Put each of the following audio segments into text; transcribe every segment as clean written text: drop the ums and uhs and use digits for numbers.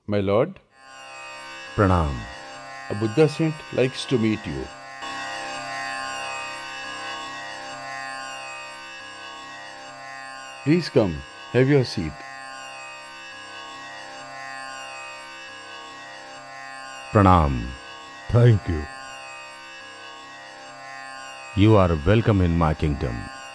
My lord, Pranam. a Buddha saint likes to meet you. Please come, have your seat. Pranam. Thank you. You are welcome in my kingdom.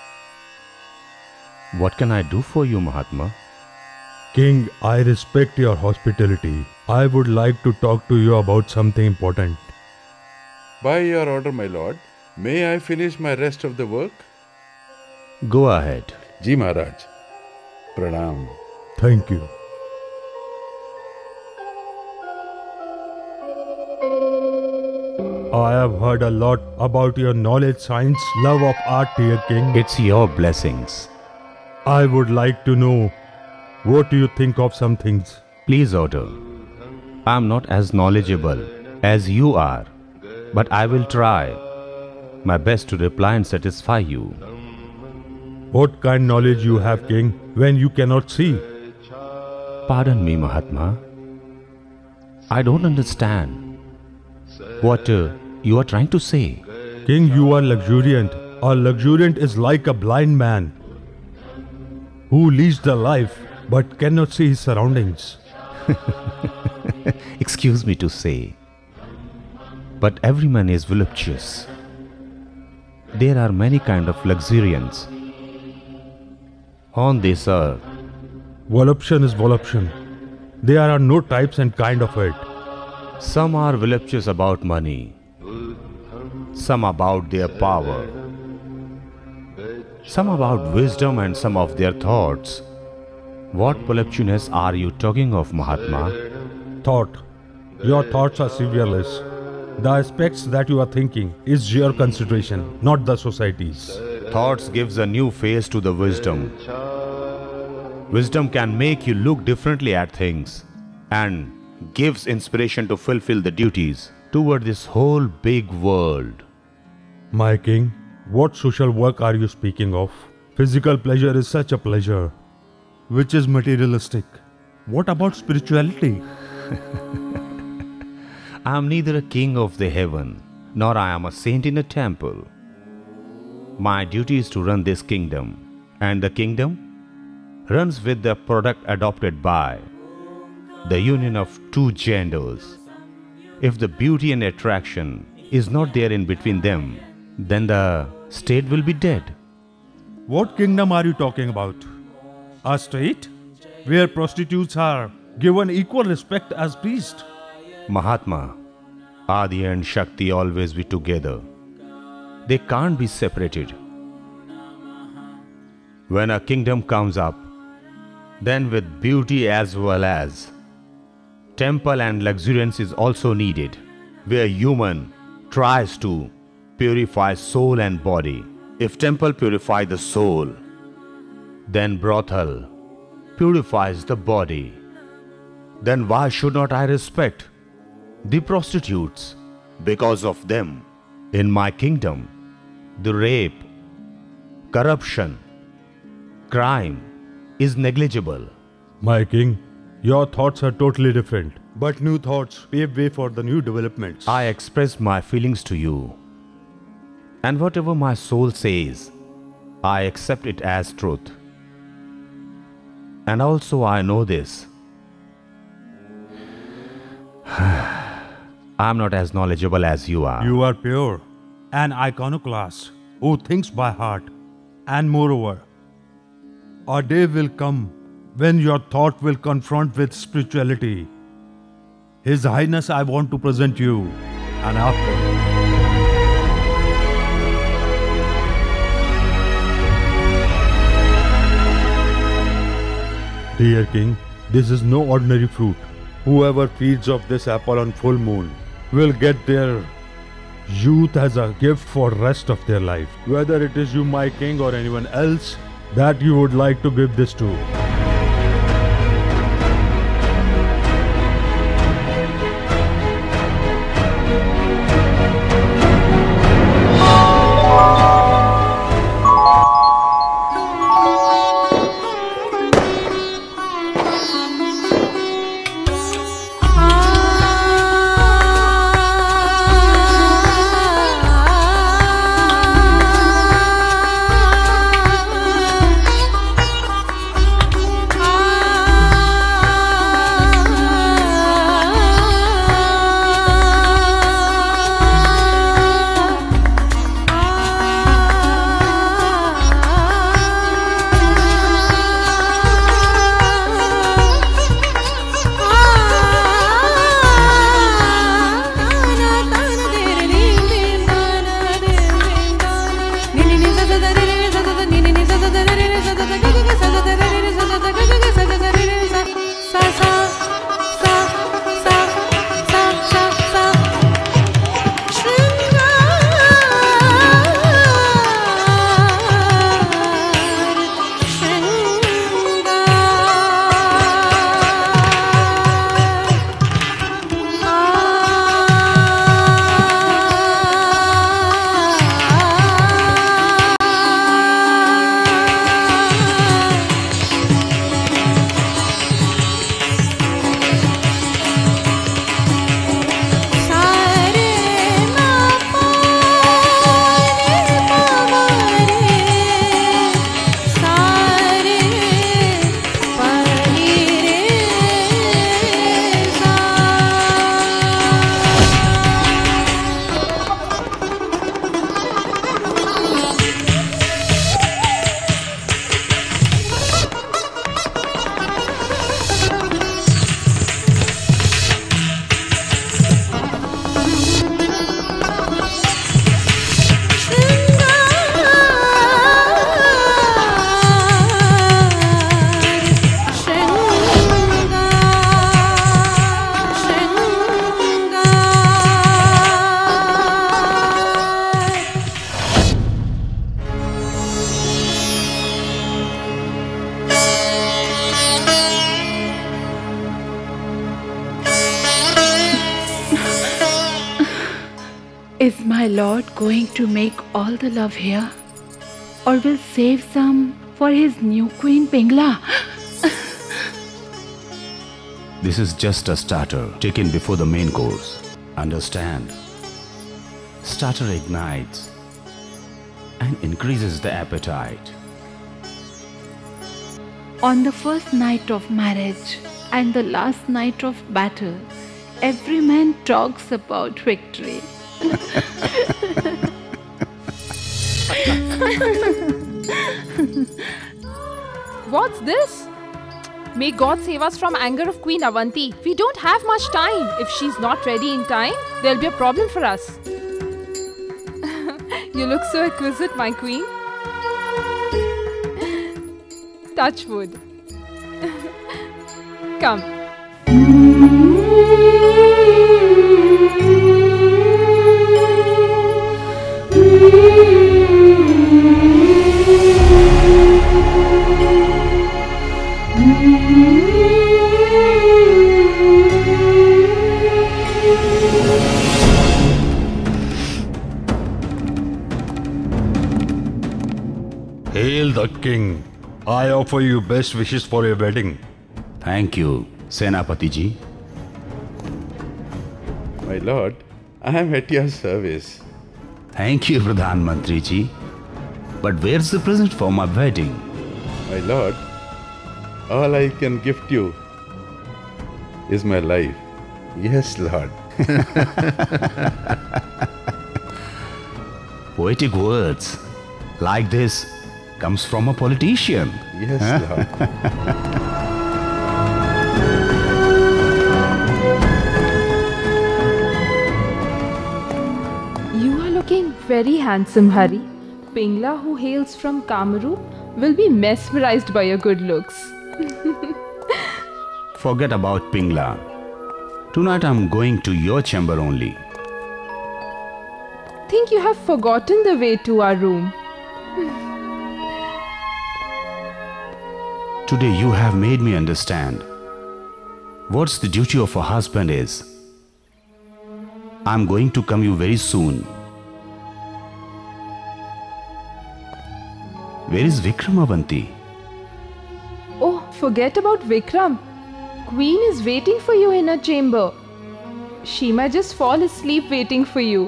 What can I do for you, Mahatma? King, I respect your hospitality. I would like to talk to you about something important. By your order, my lord, may I finish my rest of the work? Go ahead. Ji Maharaj, Pranam. Thank you. I have heard a lot about your knowledge, science, love of art, dear King. It's your blessings. I would like to know what you think of some things. Please order. I am not as knowledgeable as you are, but I will try my best to reply and satisfy you. What kind knowledge you have, King, when you cannot see? Pardon me, Mahatma. I don't understand what you are trying to say. King, you are luxuriant. A luxuriant is like a blind man who leads the life but cannot see his surroundings. Excuse me to say, but every man is voluptuous. There are many kind of luxuriance on this earth. Voluption is voluption. There are no types and kind of it. Some are voluptuous about money, some about their power, some about wisdom, and some of their thoughts. What voluptuousness are you talking of, Mahatma? Thought. Your thoughts are severeless. The aspects that you are thinking is your consideration, not the society's. Thoughts gives a new face to the wisdom. Wisdom can make you look differently at things and gives inspiration to fulfill the duties toward this whole big world. My king, what social work are you speaking of? Physical pleasure is such a pleasure, which is materialistic. What about spirituality? I am neither a king of the heaven, nor I am a saint in a temple. My duty is to run this kingdom, and the kingdom runs with the product adopted by the union of two genders. If the beauty and attraction is not there in between them, then the state will be dead. What kingdom are you talking about? A state where prostitutes are given equal respect as priests? Mahatma, Adi and Shakti always be together. They can't be separated. When a kingdom comes up, then with beauty as well as temple and luxuriance is also needed, where human tries to purify soul and body. If temple purify the soul, then brothel purifies the body. Then why should not I respect the prostitutes? Because of them, in my kingdom, the rape, corruption, crime is negligible. My king, your thoughts are totally different. But new thoughts pave way for the new developments. I express my feelings to you, and whatever my soul says, I accept it as truth. And also I know this. I am not as knowledgeable as you are. You are pure, an iconoclast who thinks by heart. And moreover, a day will come when your thought will confront with spirituality. His Highness, I want to present you an apple. Dear King, this is no ordinary fruit. Whoever feeds of this apple on full moon will get their youth as a gift for rest of their life. Whether it is you, my king, or anyone else that you would like to give this to. Is my lord going to make all the love here? Or will save some for his new queen Pingla? This is just a starter taken before the main course. Understand? Starter ignites and increases the appetite. On the first night of marriage and the last night of battle, every man talks about victory. What's this? May God save us from anger of Queen Avanti. We don't have much time. If she's not ready in time, there'll be a problem for us. You look so exquisite, my queen. Touch wood. Come. Hail the king. I offer you best wishes for your wedding. Thank you, Senapati ji. My lord, I am at your service. Thank you, Pradhan Mantri ji. But where's the present for my wedding? My lord, all I can gift you is my life. Yes, lord. Poetic words like this comes from a politician. Yes, lord. You are looking very handsome, Hari. Pingla, who hails from Kamaru, will be mesmerized by your good looks. Forget about Pingla. Tonight I'm going to your chamber only. Think you have forgotten the way to our room. Today you have made me understand what's the duty of a husband is. I'm going to come you very soon. Where is Vikram Avanti? Oh, forget about Vikram. Queen is waiting for you in her chamber. She might just fall asleep waiting for you.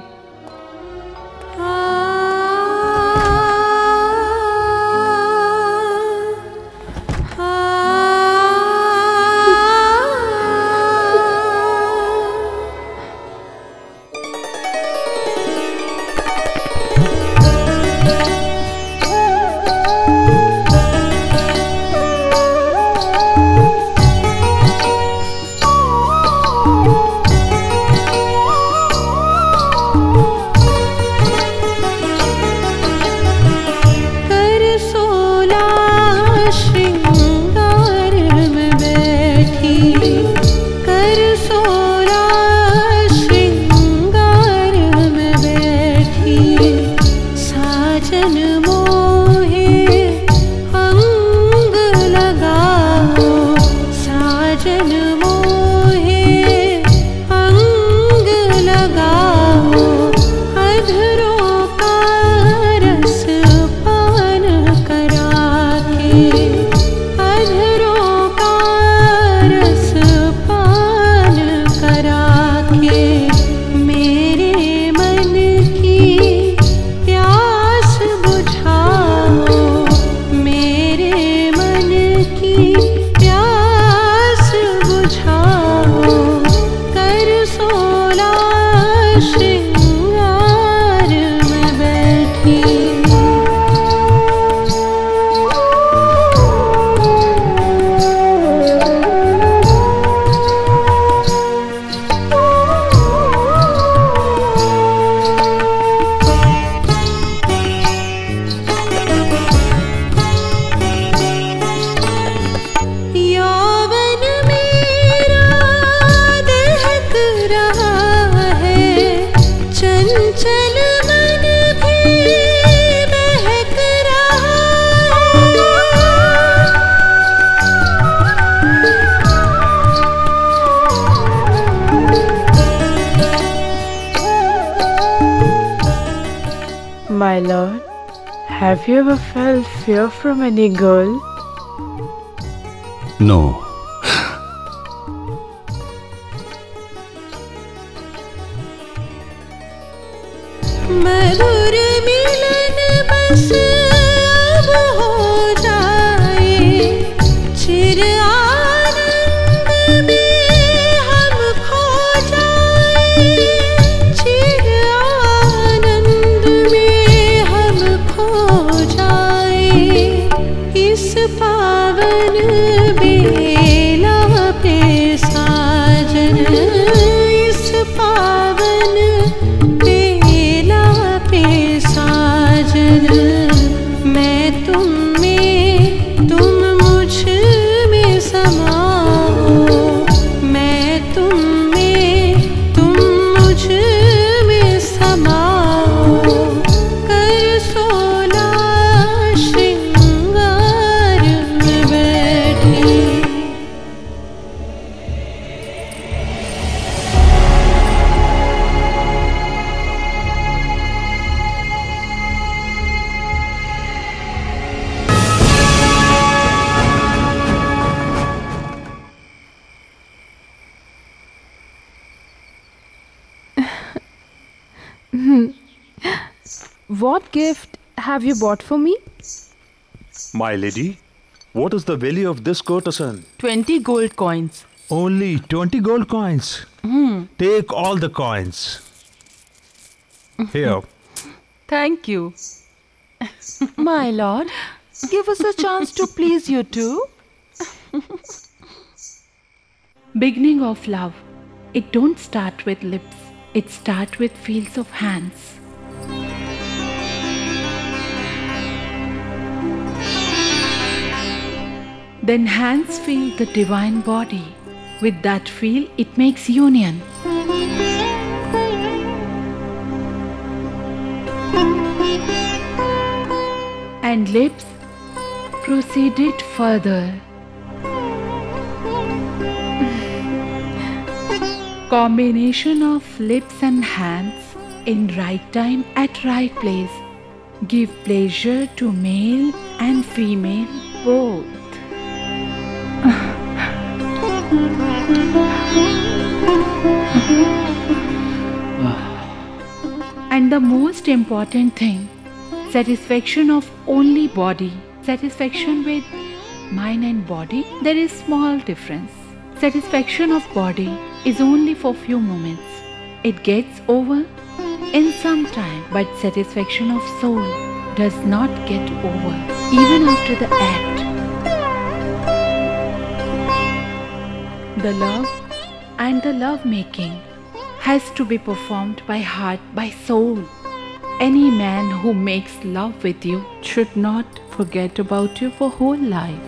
Have you ever felt fear from any girl? No. मधुर मिलन बस अब हो जाए, चिर आनंद में हम खो जाए, चिर आनंद में हम खो जाए। इस पावन बेला पे साजन, इस पावन साजन, मैं तुम में, तुम मुझ में समाओ, मैं तुम में, तुम मुझ में समाओ, कर सोला श्रृंगार में बैठे। What gift have you bought for me? My lady, what is the value of this courtesan? 20 gold coins. Only 20 gold coins. Take all the coins. Here. Thank you. My lord, give us a chance to please you too. Beginning of love. It don't start with lips. It starts with feels of hands. Then hands feel the divine body. With that feel, it makes union. And lips proceeded further. Combination of lips and hands in right time at right place give pleasure to male and female both. And the most important thing, satisfaction of only body. Satisfaction with mind and body, there is small difference. Satisfaction of body is only for few moments. It gets over in some time, but satisfaction of soul does not get over even after the act. The love and the love making has to be performed by heart, by soul. Any man who makes love with you should not forget about you for whole life.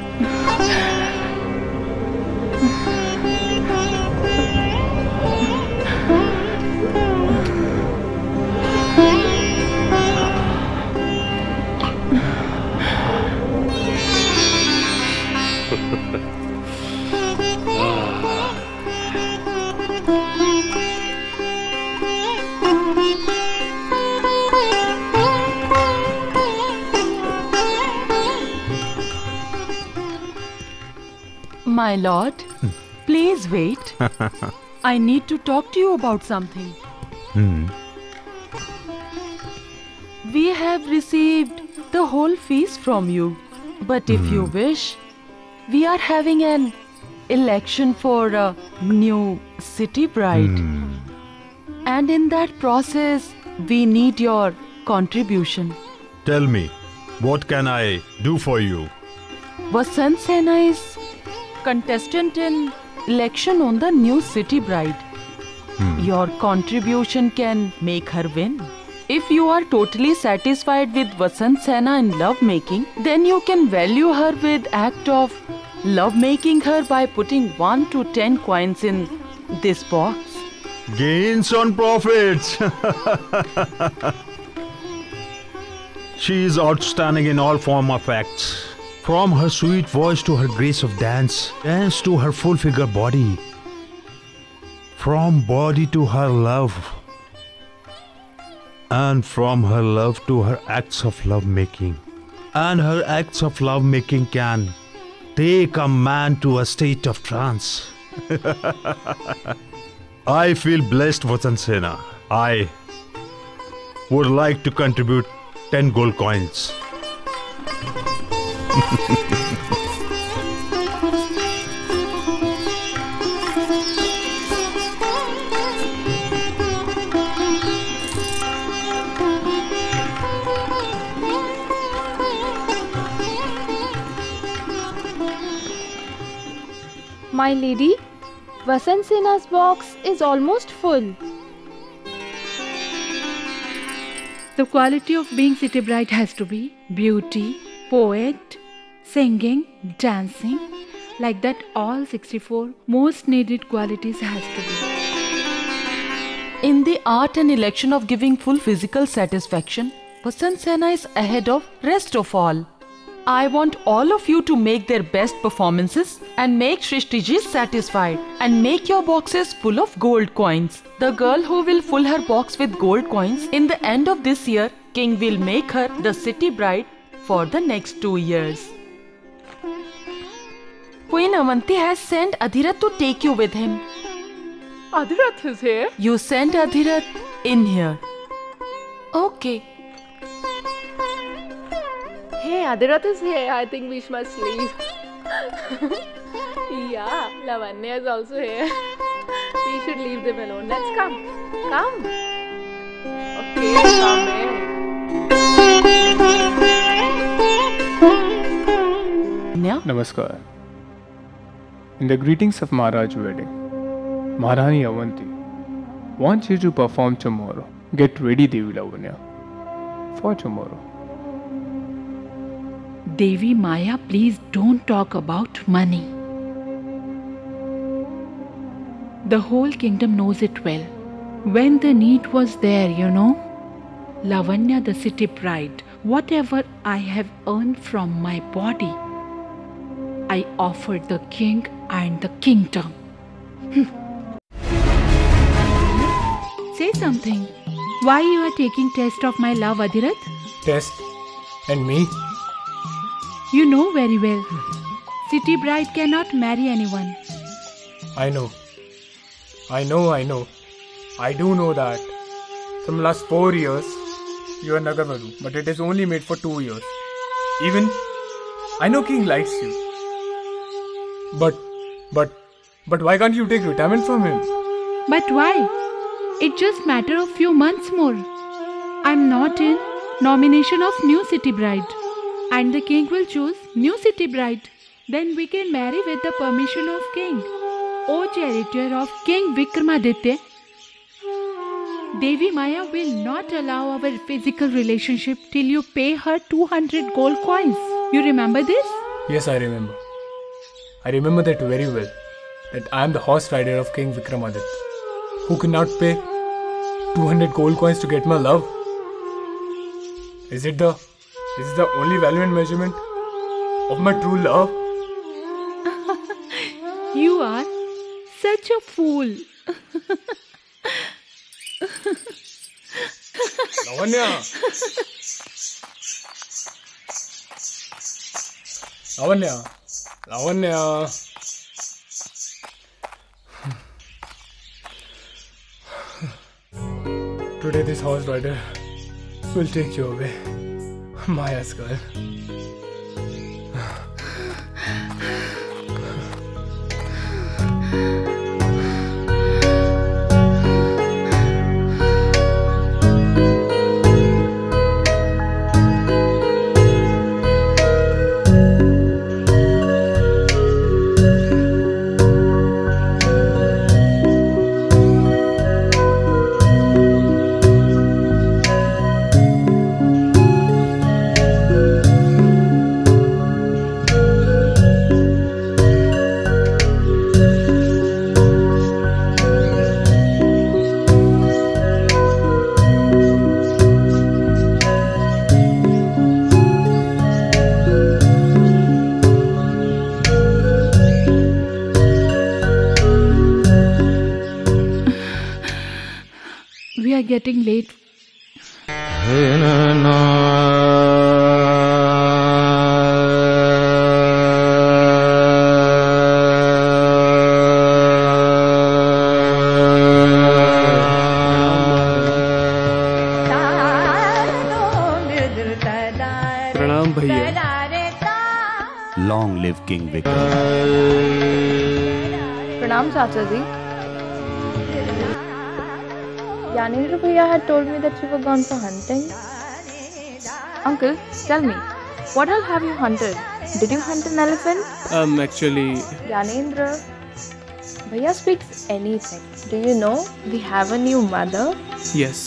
My lord, please wait. I need to talk to you about something. We have received the whole fees from you. But if you wish, we are having an election for a new city bride. And in that process, we need your contribution. Tell me, what can I do for you? Vasant Sena is contestant in election on the new city bride. Your contribution can make her win. If you are totally satisfied with Vasant Sena in love making, then you can value her with act of love making her by putting 1 to 10 coins in this box. Gains on profits. She is outstanding in all form of acts. From her sweet voice to her grace of dance, dance to her full figure body, from body to her love, and from her love to her acts of love making. and her acts of lovemaking can take a man to a state of trance. I feel blessed, Vasansena. I would like to contribute 10 gold coins. My lady, Vasansena's box is almost full. The quality of being city bride has to be beauty, poet, singing, dancing, like that all 64 most needed qualities has to be. In the art and election of giving full physical satisfaction, Vasansena is ahead of rest of all. I want all of you to make their best performances and make Shrishti satisfied and make your boxes full of gold coins. The girl who will fill her box with gold coins in the end of this year, King will make her the city bride for the next 2 years. Queen Avanti has sent Adhirath to take you with him. Adhirath is here? You sent Adhirath in here. Okay. Hey, Adhirath is here. I think we must leave. Yeah, Lavanya is also here. We should leave them alone. Let's come. Come. Okay, come in. Namaskar. In the greetings of Maharaj wedding, Maharani Avanti wants you to perform tomorrow. Get ready, Devi Lavanya, for tomorrow. Devi Maya, please don't talk about money. The whole kingdom knows it well. When the need was there, Lavanya, the city bride, whatever I have earned from my body, I offered the king and the kingdom. Say something. Why you are taking test of my love, Adhirath? Test? And me? You know very well. City bride cannot marry anyone. I know. I do know that. From last 4 years, you are Nagavadu, but it is only made for 2 years. Even, I know King likes you. But why can't you take retirement from him? But why? It just matter of few months more. I'm not in nomination of new city bride. And the king will choose new city bride. Then we can marry with the permission of king. O charioteer of King Vikramaditya, Devi Maya will not allow our physical relationship till you pay her 200 gold coins. You remember this? Yes, I remember. I remember that very well. That I am the horse rider of King Vikramaditya, who cannot pay 200 gold coins to get my love. Is this the only value and measurement of my true love? You are such a fool. Lavanya! Lavanya! Lavanya! Today this horse rider will take you away, Maya's girl. We are getting late. Pranam Bhaiya. Long live King Vikram. Pranam Chacha ji. Yanendra Bhaiya had told me that you were gone for hunting. Uncle, tell me, what all have you hunted? Did you hunt an elephant? Actually... Yanendra, Bhaiya speaks anything. Do you know we have a new mother? Yes.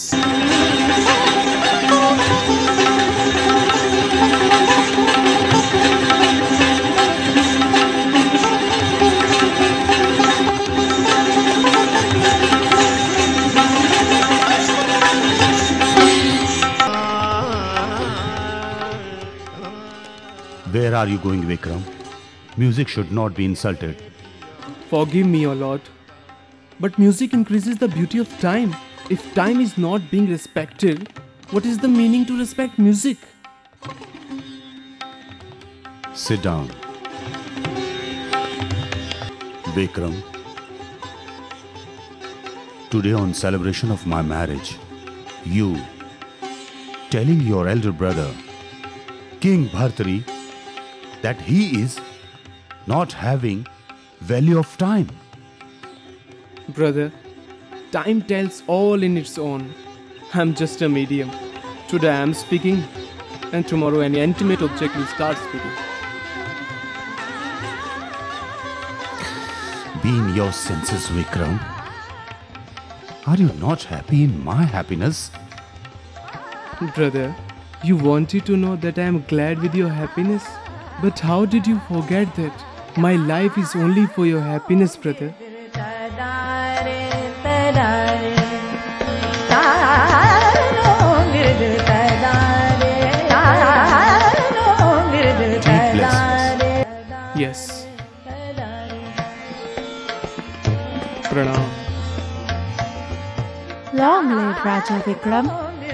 Where are you going, Vikram? Music should not be insulted. Forgive me, O Lord. But music increases the beauty of time. If time is not being respected, what is the meaning to respect music? Sit down. Vikram, today on celebration of my marriage, you telling your elder brother, King Bhartari, that he is not having value of time. Brother, time tells all in its own. I'm just a medium. Today I am speaking, and tomorrow any intimate object will start speaking. Be in your senses, Vikram. Are you not happy in my happiness? Brother, you wanted to know that I am glad with your happiness? But how did you forget that my life is only for your happiness, brother? Yes. Pranam. Long live Raja Vikram.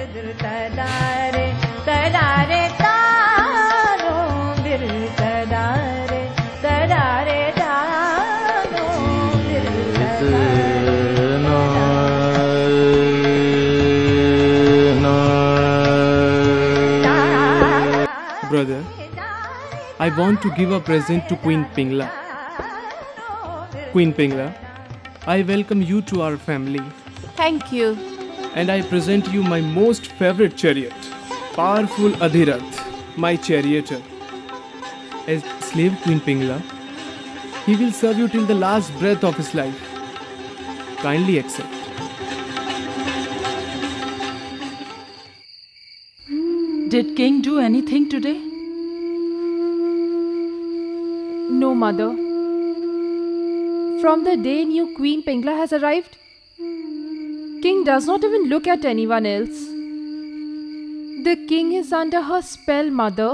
Brother, I want to give a present to Queen Pingla. Queen Pingla, I welcome you to our family. Thank you. And I present you my most favorite chariot, powerful Adhirath, my charioteer. As slave Queen Pingla, he will serve you till the last breath of his life. Kindly accept. Did King do anything today? No, mother. From the day new Queen Pingla has arrived, King does not even look at anyone else. The king is under her spell, mother.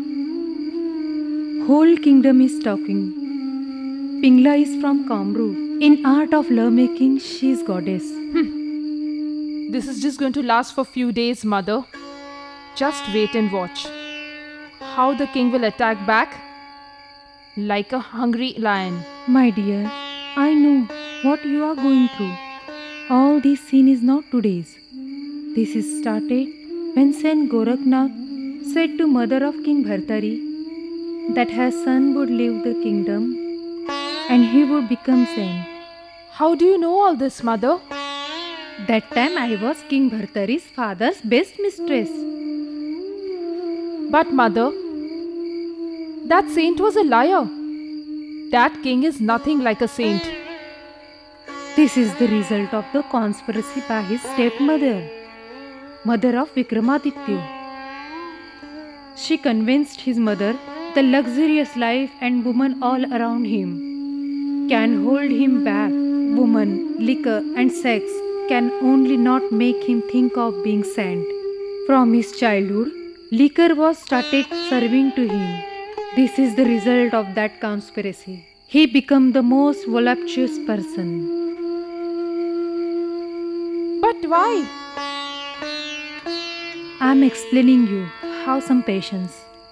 Whole kingdom is talking. Pingla is from Kamru. In art of lovemaking, she is goddess. This is just going to last for few days, mother. Just wait and watch how the king will attack back like a hungry lion. My dear, I know what you are going through. All this scene is not today's. This is started when Saint Gorakhnath said to mother of King Bhartari that her son would leave the kingdom and he would become saint. How do you know all this, mother? That time I was King Bhartari's father's best mistress. But mother, that saint was a liar. That king is nothing like a saint. This is the result of the conspiracy by his stepmother, mother of Vikramaditya. She convinced his mother the luxurious life and women all around him can hold him back. Woman, liquor and sex can only not make him think of being saint. From his childhood, liquor was started serving to him. This is the result of that conspiracy. He became the most voluptuous person. But why? I am explaining you. Have some patience.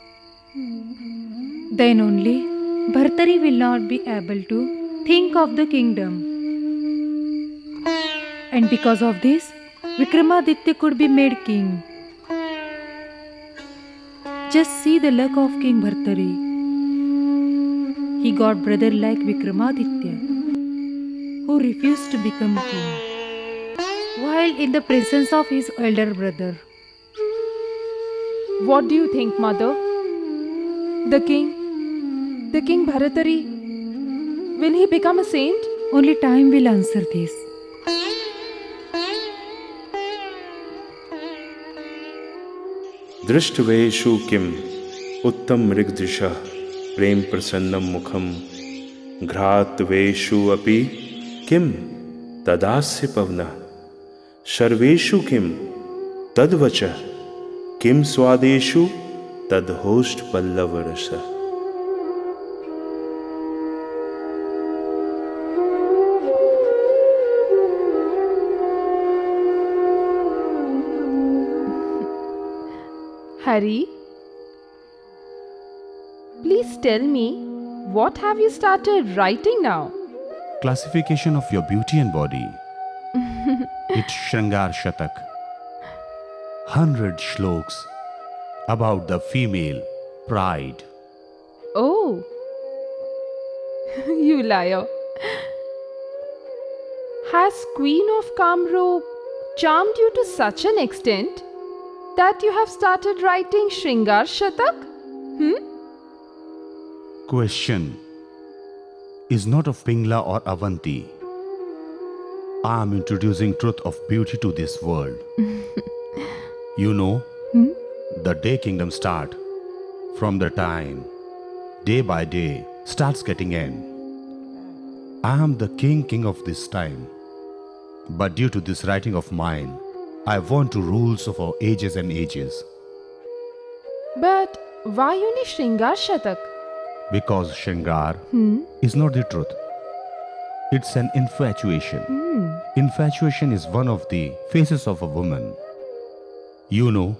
Then only Bhartari will not be able to think of the kingdom. And because of this, Vikramaditya could be made king. Just see the luck of King Bhartari. He got brother like Vikramaditya, who refused to become king, while in the presence of his elder brother. What do you think, mother? The king Bharatari, will he become a saint? Only time will answer this. दृष्टवेषु किम उत्तम ऋग्दृशः प्रेम प्रसन्नम मुखम घ्रातवेषु अपि किम तदास्य पवनः सर्वेषु किम तद्वचः किम स्वादेषु तद्होष्ठ पल्लव रसः। Hari, please tell me, what have you started writing now? Classification of your beauty and body. It's Shringar Shatak. 100 shloks about the female pride. Oh, you liar. Has Queen of Kamrup charmed you to such an extent that you have started writing Shringar Shatak? Question is not of Pingla or Avanti. I am introducing truth of beauty to this world. You know, the day kingdom start from the time, day by day, starts getting end. I am the king of this time. But due to this writing of mine, I want to rule for ages and ages. But why only Shringar Shatak? Because Shringar is not the truth. It's an infatuation. Infatuation is one of the faces of a woman. You know,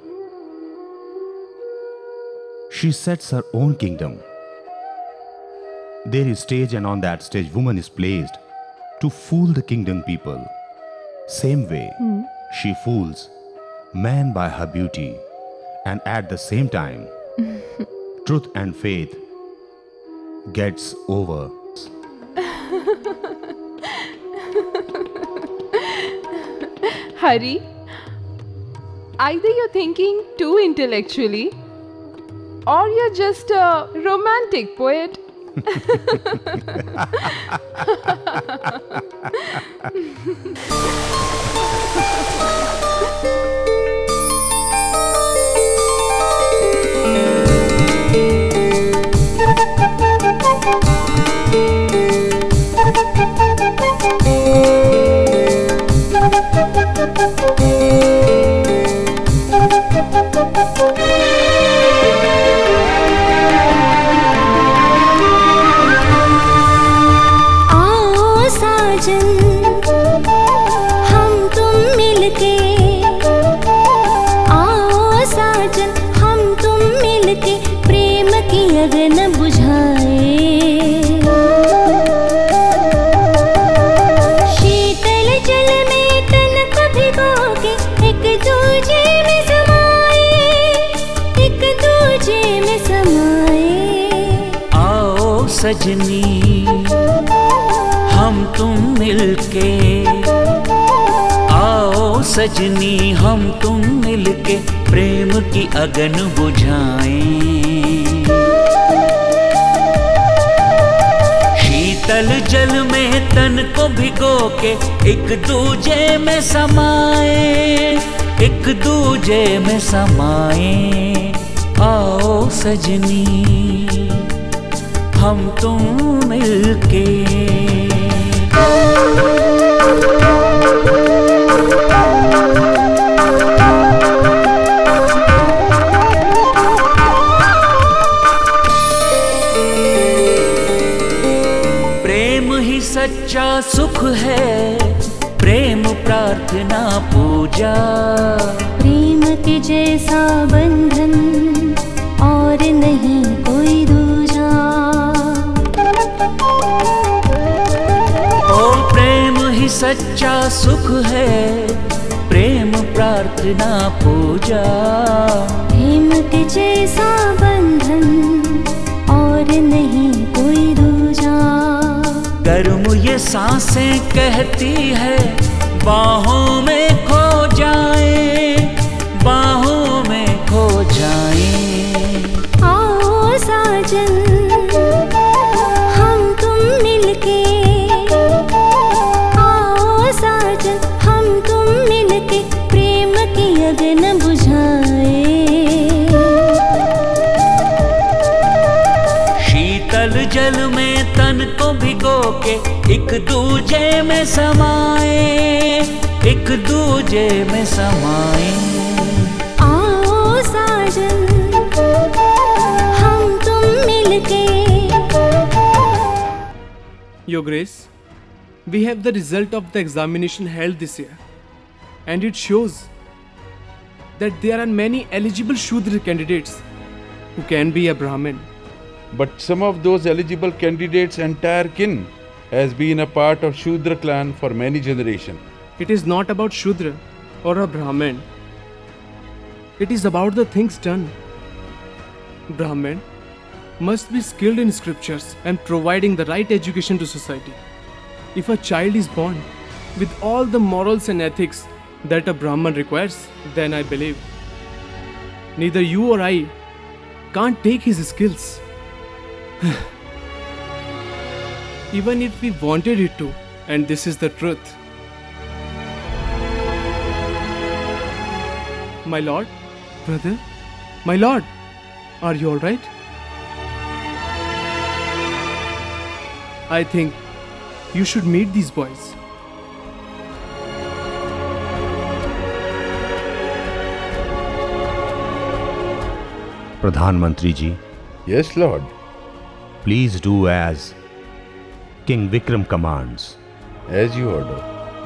she sets her own kingdom. There is stage, and on that stage woman is placed to fool the kingdom people. Same way, she fools man by her beauty, and at the same time, truth and faith gets over. Hari, either you're thinking too intellectually or you're just a romantic poet. लगन बुझाए शीतल जल में तन को भिगो के एक दूजे में समाए, एक दूजे में समाए। आओ सजनी हम तुम मिलके, आओ सजनी हम तुम मिलके प्रेम की अगन बुझाएं। शीतल जल में तन को भिगो के एक दूजे में समाए, एक दूजे में समाए। आओ सजनी हम तुम मिलके। सच्चा सुख है, प्रेम प्रार्थना पूजा। प्रेम के जैसा बंधन और नहीं कोई दूजा। ओ प्रेम ही सच्चा सुख है, प्रेम प्रार्थना पूजा। प्रेम प्रेम के जैसा बंधन और नहीं कोई दूजा। गर्म ये सांसें कहती है बाहों में खो जाए, बाहों में खो जाए। आओ साजन हम तुम मिलके, आओ साजन हम तुम मिलके प्रेम की अग्नि बुझाए। शीतल जल में तन को भिगो के एक दूजे में समाए, एक दूजे में समाए। आओ साजन हम तुम मिलके। Your Grace, we have the result of the examination held this year, and it shows that there are many eligible Shudra candidates who can be a Brahmin. But some of those eligible candidates' entire kin has been a part of Shudra clan for many generations. It is not about Shudra or a Brahmin. It is about the things done. Brahmin must be skilled in scriptures and providing the right education to society. If a child is born with all the morals and ethics that a Brahman requires, then I believe neither you or I can't take his skills. Even if we wanted it to, and this is the truth. My lord, brother, my lord, are you all right? I think you should meet these boys. Pradhan Mantri ji. Yes, Lord. Please do as King Vikram commands. As you order.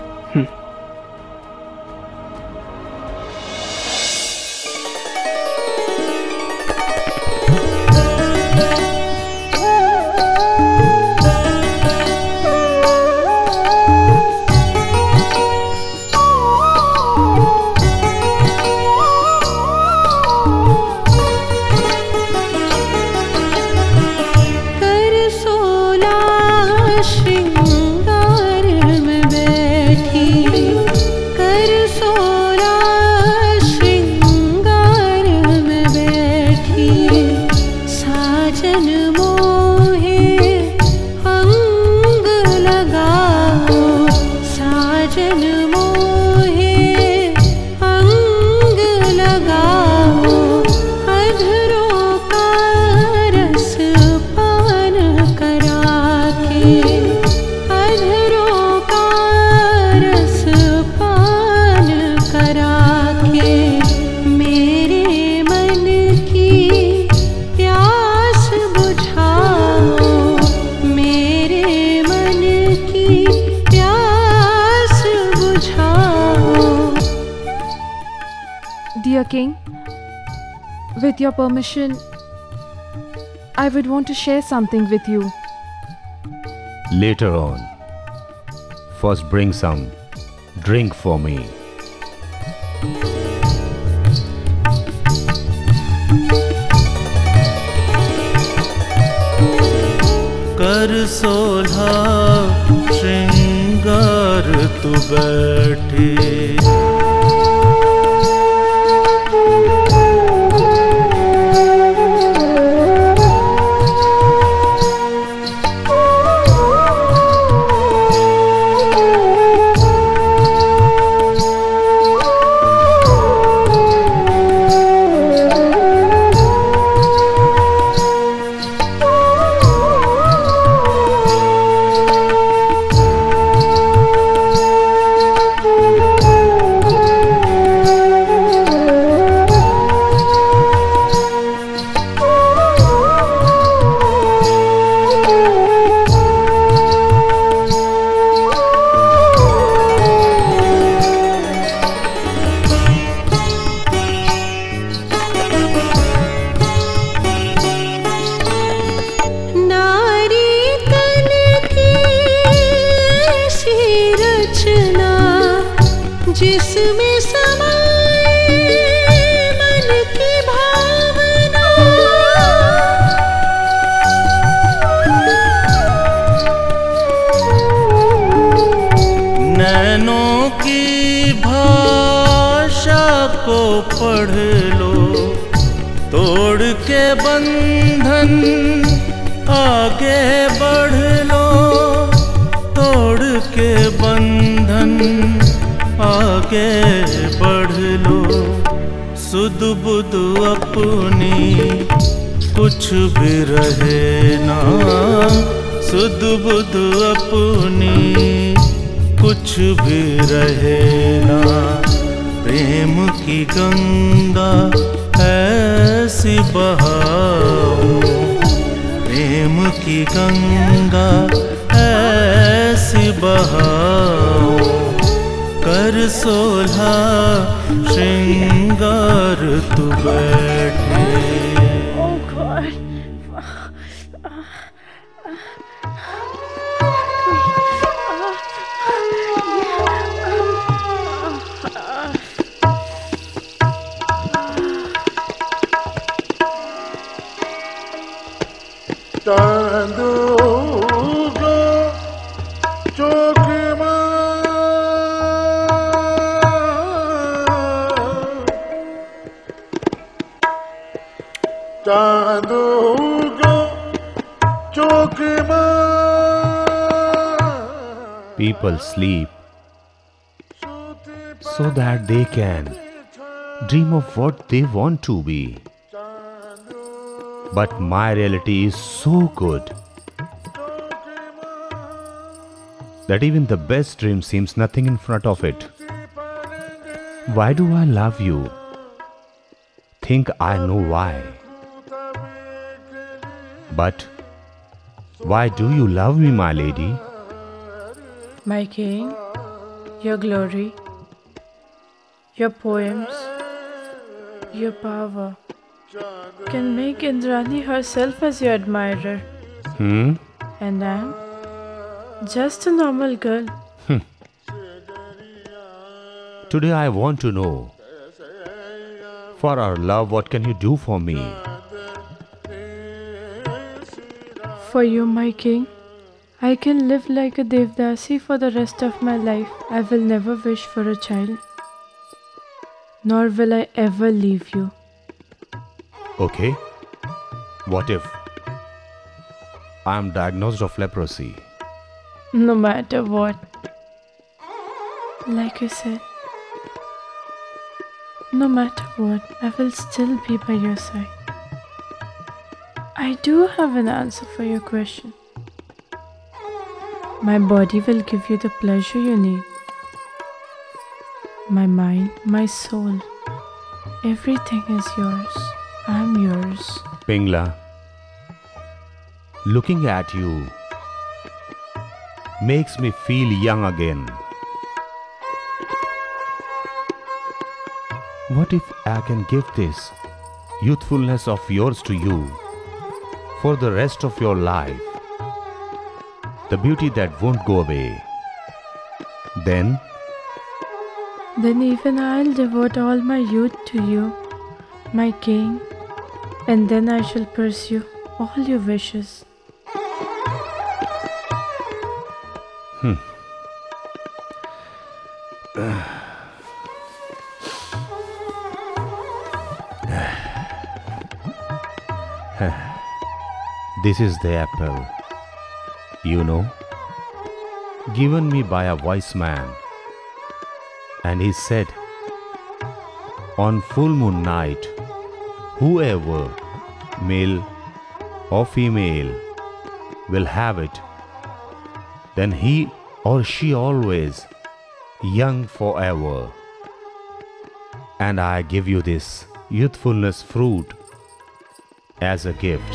Dear King, with your permission, I would want to share something with you. Later on. First bring some drink for me. कर सोल्हा श्रृंगार तू बैठी, जिसमें समाए मन की भावना। आगे बढ़ लो, तोड़ के बंधन आगे बढ़ लो। सुध बुध अपनी कुछ भी रहे ना, सुध बुध अपनी कुछ भी रहे ना। प्रेम की गंगा ऐसी बहाओ, प्रेम की गंगा ऐसी बहाओ। कर सोलहा श्रृंगार तू बैठे। People sleep so that they can dream of what they want to be. But my reality is so good that even the best dream seems nothing in front of it. Why do I love you? Think I know why. But why do you love me, my lady? My king, your glory, your poems, your power can make Indrani herself as your admirer. And I'm just a normal girl. Today I want to know, for our love, what can you do for me? For you, my king, I can live like a Devdasi for the rest of my life. I will never wish for a child, nor will I ever leave you. Okay, what if I am diagnosed of leprosy? No matter what, like I said, no matter what, I will still be by your side. I do have an answer for your question. My body will give you the pleasure you need. My mind, my soul, everything is yours. I'm yours. Pingla, looking at you makes me feel young again. What if I can give this youthfulness of yours to you for the rest of your life? The beauty that won't go away. Then even I'll devote all my youth to you, my king, and then I shall pursue all your wishes. This is the apple, you know, given me by a wise man. And he said, on full moon night, whoever, male or female, will have it, then he or she always young forever. And I give you this youthfulness fruit as a gift.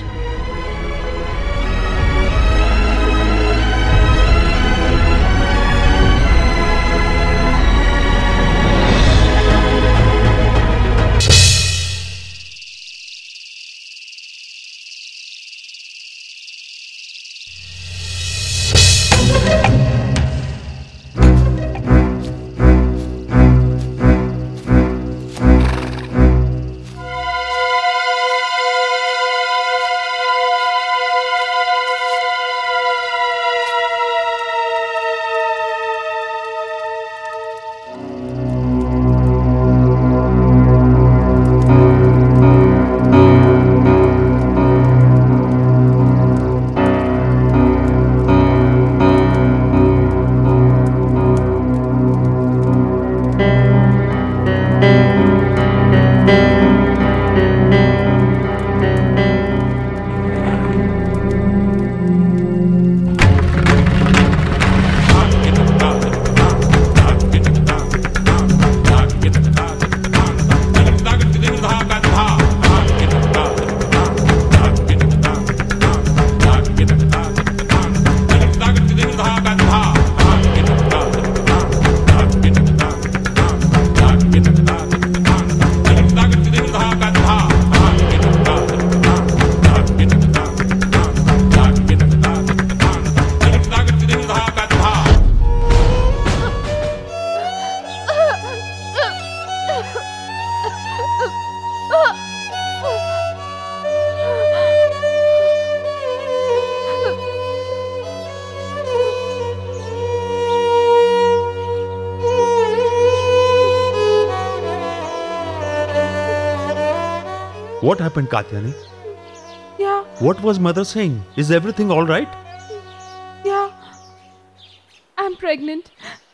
What happened, Katyani? Yeah, What was mother saying? Is everything all right? yeah. I'm pregnant.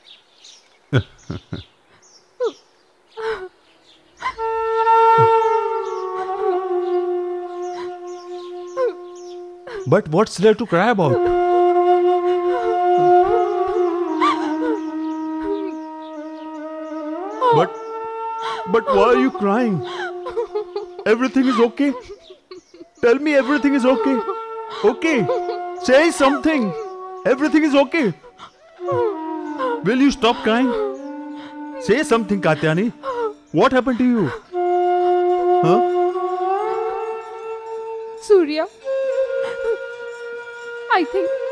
But what's there to cry about? But why are you crying? Everything is okay? Tell me everything is okay. Okay. Say something. Everything is okay. Will you stop crying? Say something, Katyani. What happened to you? Huh? Surya, I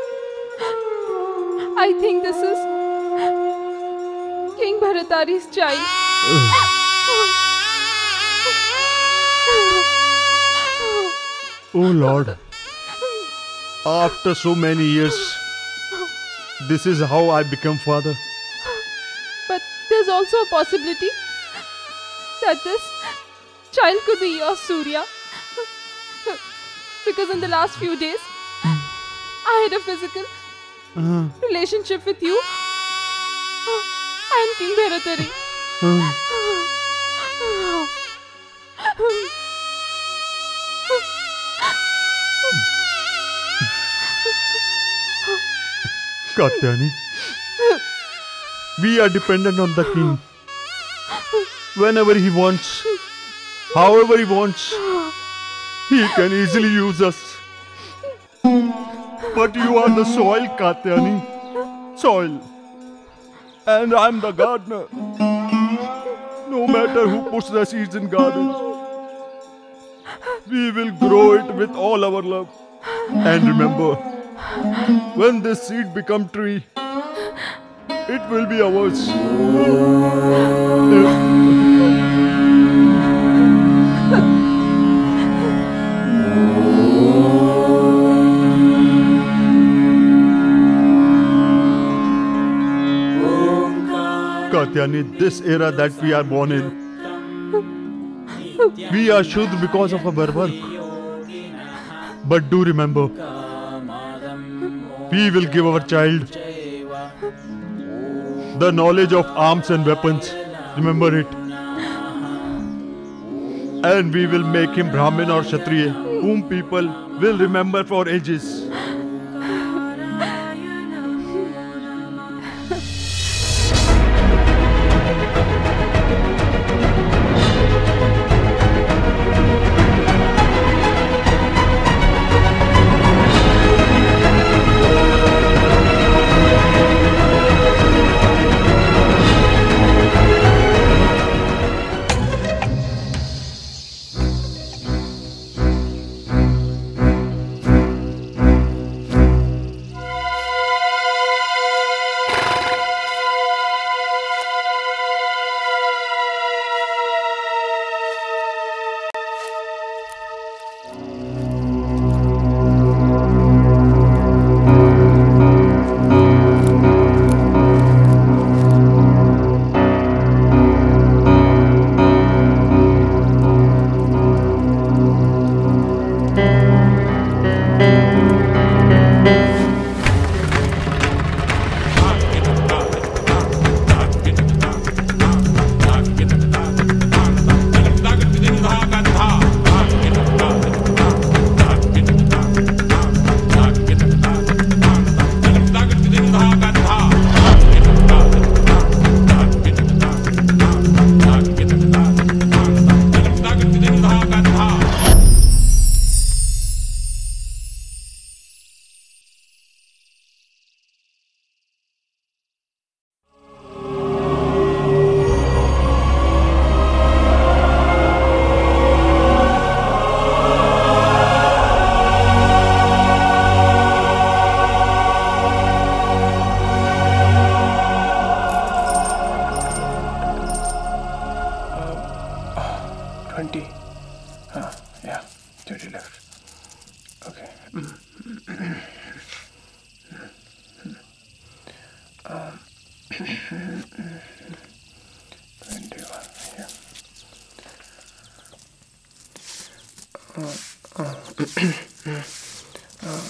think this is King Bharatari's child. Oh Lord. After so many years, this is how I become father. But there's also a possibility that this child could be yours, Surya. Because in the last few days, I had a physical relationship with you and King Bharatari. Katyani, we are dependent on the king. Whenever he wants, however he wants, he can easily use us. But you are the soil, Katyani. Soil. And I'm the gardener. No matter who puts the seeds in garden, we will grow it with all our love. And remember, when this seed becomes tree, it will be ours. Katyani, this era that we are born in, we are Shudra because of our work. But do remember, we will give our child the knowledge of arms and weapons. Remember it. And we will make him Brahmin or Kshatriya, whom people will remember for ages.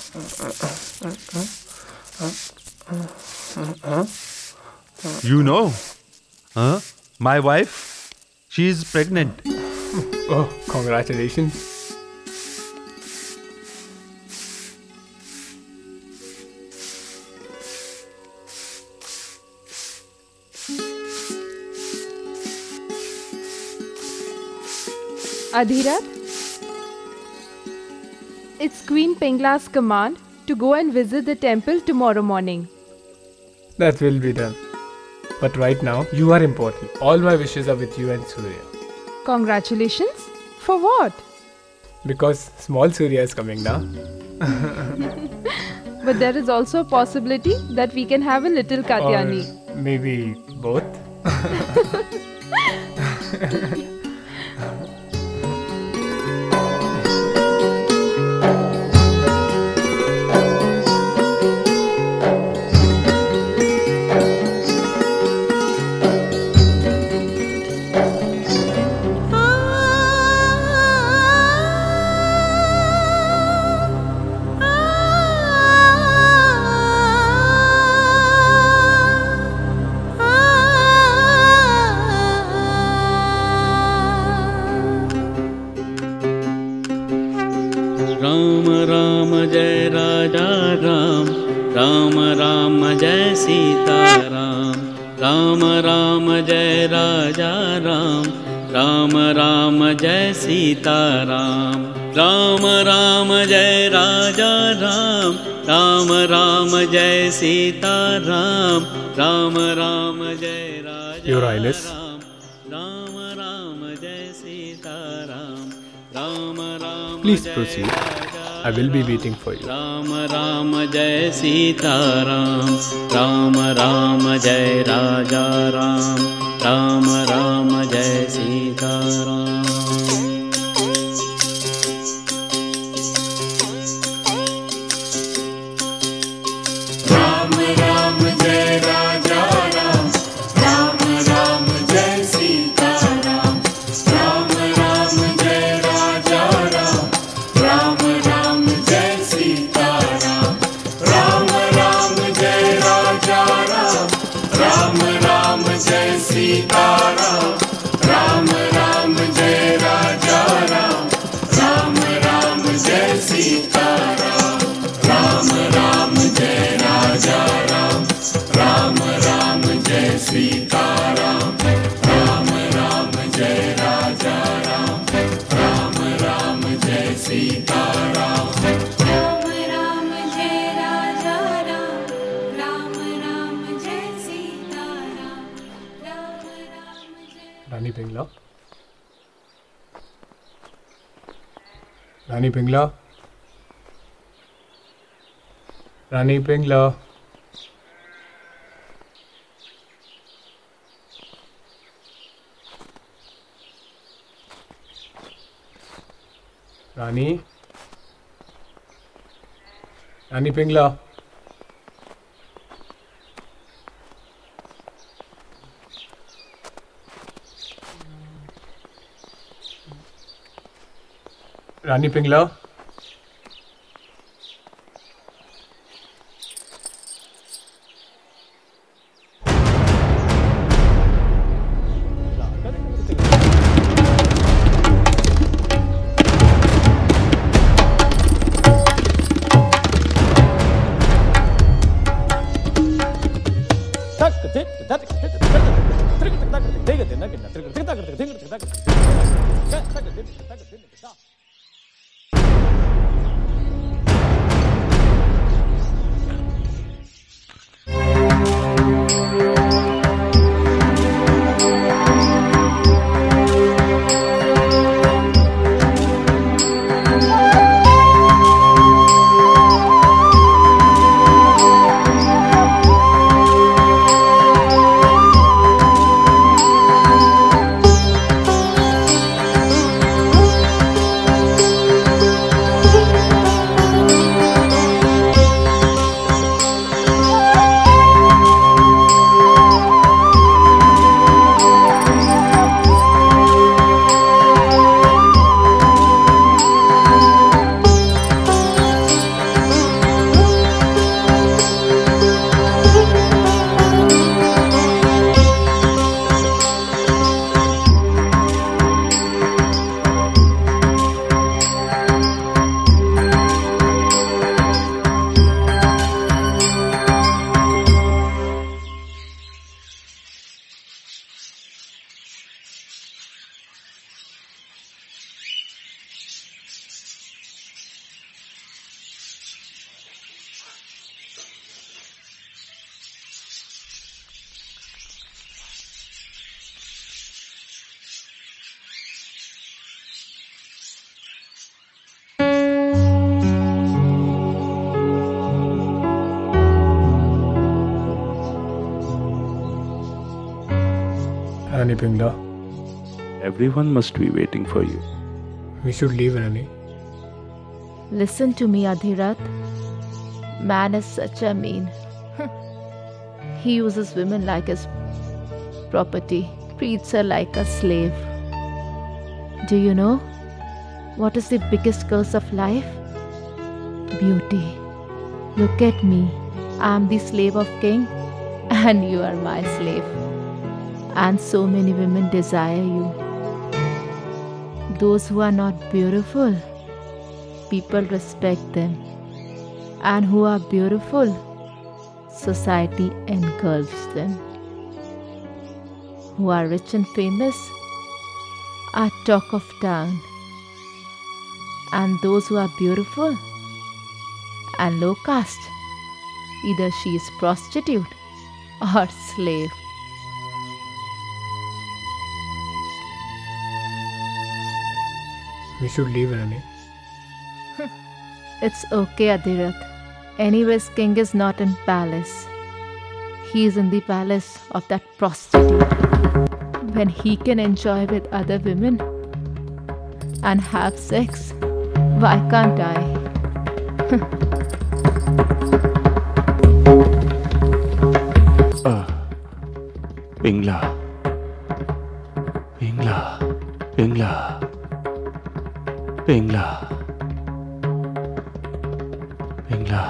You know, my wife, she is pregnant. Oh, congratulations. Adhirath, it's Queen Pingla's command to go and visit the temple tomorrow morning. That will be done. But right now, you are important. All my wishes are with you and Surya. Congratulations? For what? Because small Surya is coming now. But there is also a possibility that we can have a little Katyani. Or maybe both. Ram Ram जय राजा राम, राम राम जय सीता राम, राम राम जय राजा राम, राम राम जय सीता राम, राम राम जय राजा राम, राम राम जय सीता राम, राम राम जय राजा Your Highness. Ram Ram जय Sita Ram, Ram Ram Please proceed. I will be waiting for you. Ram Ram जय सीता राम, राम राम जय राजा राम, राम राम जय सीता राम। राम राम जय राजा राम, राम राम जय सीता राम, राम राम जय राजा राम, राम राम जय सीता राम, राम राम जय राजा राम, राम राम जय सीता राम, राम राम जय राजा राम, राम राम जय सीता राम, राम राम जय राजा राम, राम राम जय सीता राम, राम राम जय राजा राम, राम राम जय सीता राम, राम राम जय राजा राम, राम राम जय सीता राम, राम राम जय। Rani Pingla. Rani Pingla. Rani Pingla. Rani. Rani Pingla. Rani Pingla. Rani Pingla. Everyone must be waiting for you. We should leave, Rani. Listen to me, Adhirath. Man is such a mean. He uses women like his property, treats her like a slave. Do you know what is the biggest curse of life? Beauty. Look at me. I am the slave of king and you are my slave. And so many women desire you. Those who are not beautiful, people respect them. And who are beautiful, society engulfs them. Who are rich and famous are talk of town. And those who are beautiful and low caste, either she is prostitute or slave. We should leave, Rani. It's okay, Adhirath. Anyways, king is not in palace. He is in the palace of that prostitute. When he can enjoy with other women and have sex, why can't I? Pingla. Pingla. Pingla. Pingla. Pingla.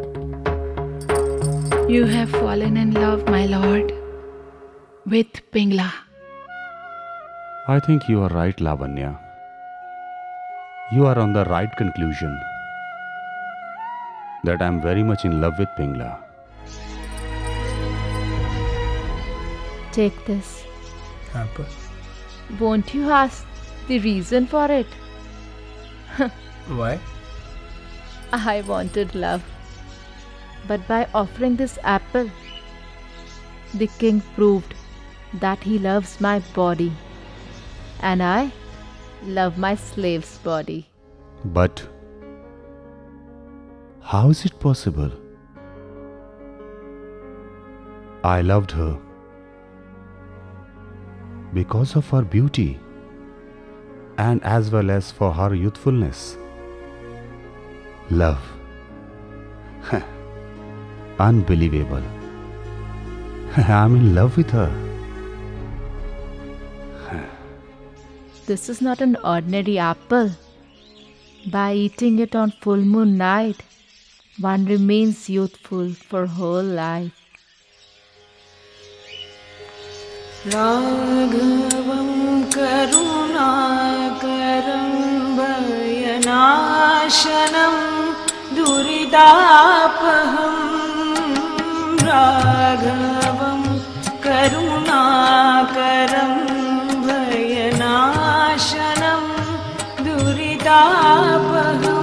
You have fallen in love, my lord, with Pingla. I think you are right, Lavanya. You are on the right conclusion that I am very much in love with Pingla. Take this. Apple. Won't you ask the reason for it? Why? I wanted love. But by offering this apple, the king proved that he loves my body. And I love my slave's body. But how is it possible? I loved her because of her beauty and as well as for her youthfulness. Love. Unbelievable. I'm in love with her. This is not an ordinary apple. By eating it on full moon night, one remains youthful for whole life. Raghavam Karunakaram Vayanashanam Duridapaham Raghavam Karunakaram Vayanashanam Duridapaham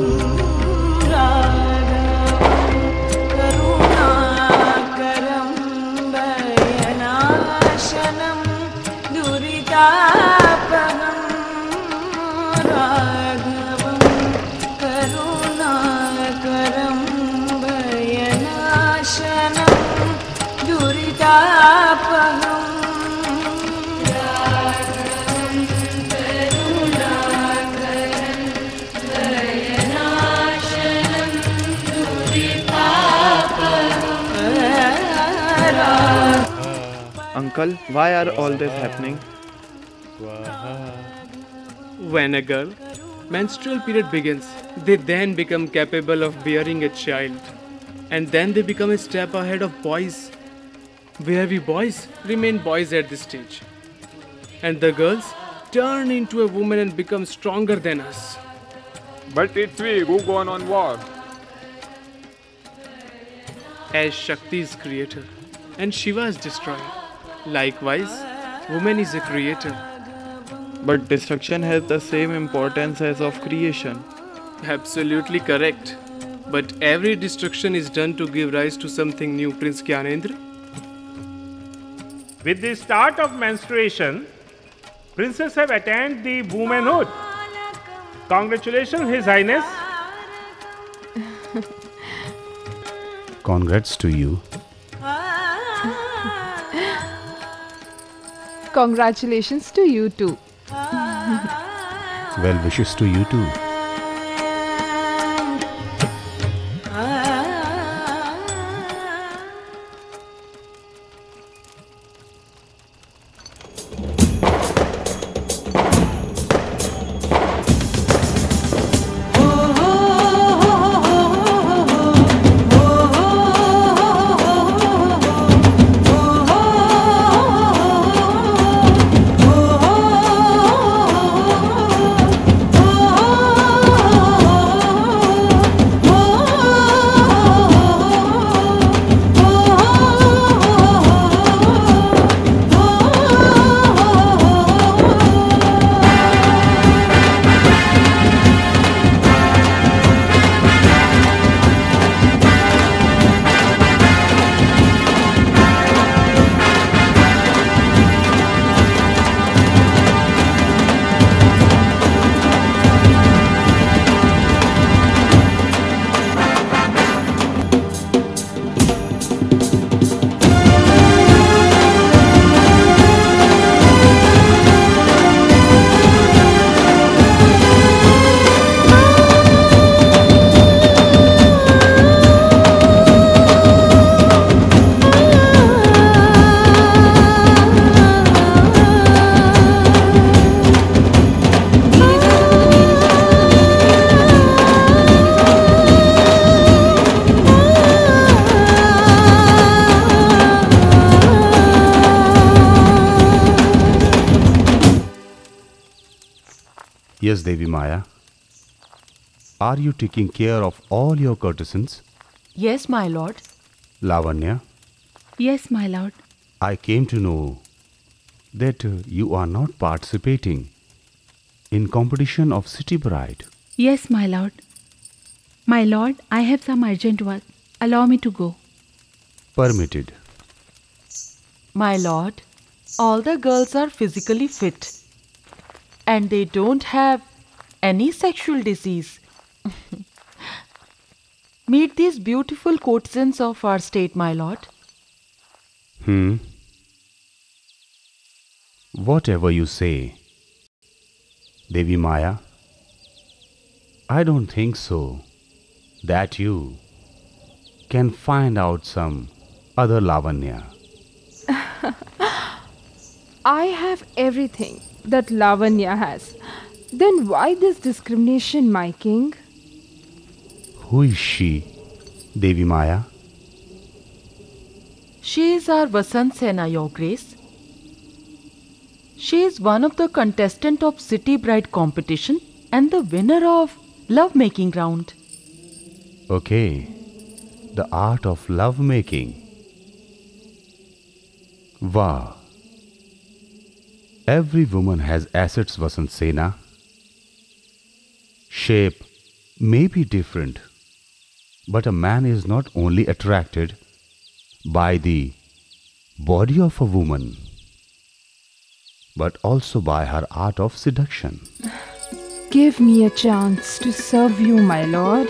Uncle, why are all this happening? When a girl menstrual period begins, they then become capable of bearing a child. And then they become a step ahead of boys. Where we boys remain boys at this stage. And the girls turn into a woman and become stronger than us. But it's we who go on war. As Shakti is creator and Shiva is destroyer. Likewise, woman is a creator. But destruction has the same importance as of creation. Absolutely correct. But every destruction is done to give rise to something new, Prince Gyanendra. With the start of menstruation, princes have attained the womanhood. Congratulations, His Highness. Congrats to you. Congratulations to you too. Well wishes to you too. Yes, Devi Maya. Are you taking care of all your courtesans? Yes, my lord. Lavanya, Yes, my lord. I came to know that you are not participating in competition of City Bride. Yes, my lord. My lord, I have some urgent work. Allow me to go. Permitted. My lord, all the girls are physically fit and they don't have any sexual disease. Meet these beautiful courtesans of our state, my lord. Whatever you say, Devi Maya, I don't think so that you can find out some other Lavanya. I have everything that Lavanya has. Then why this discrimination, my king? Who is she, Devi Maya? She is our Vasant Sena, your grace. She is one of the contestants of City Bride competition and the winner of Love Making Round. Okay, the art of love making. Wow. Every woman has assets, Vasant Sena. Shape may be different, but a man is not only attracted by the body of a woman, but also by her art of seduction. Give me a chance to serve you, my lord.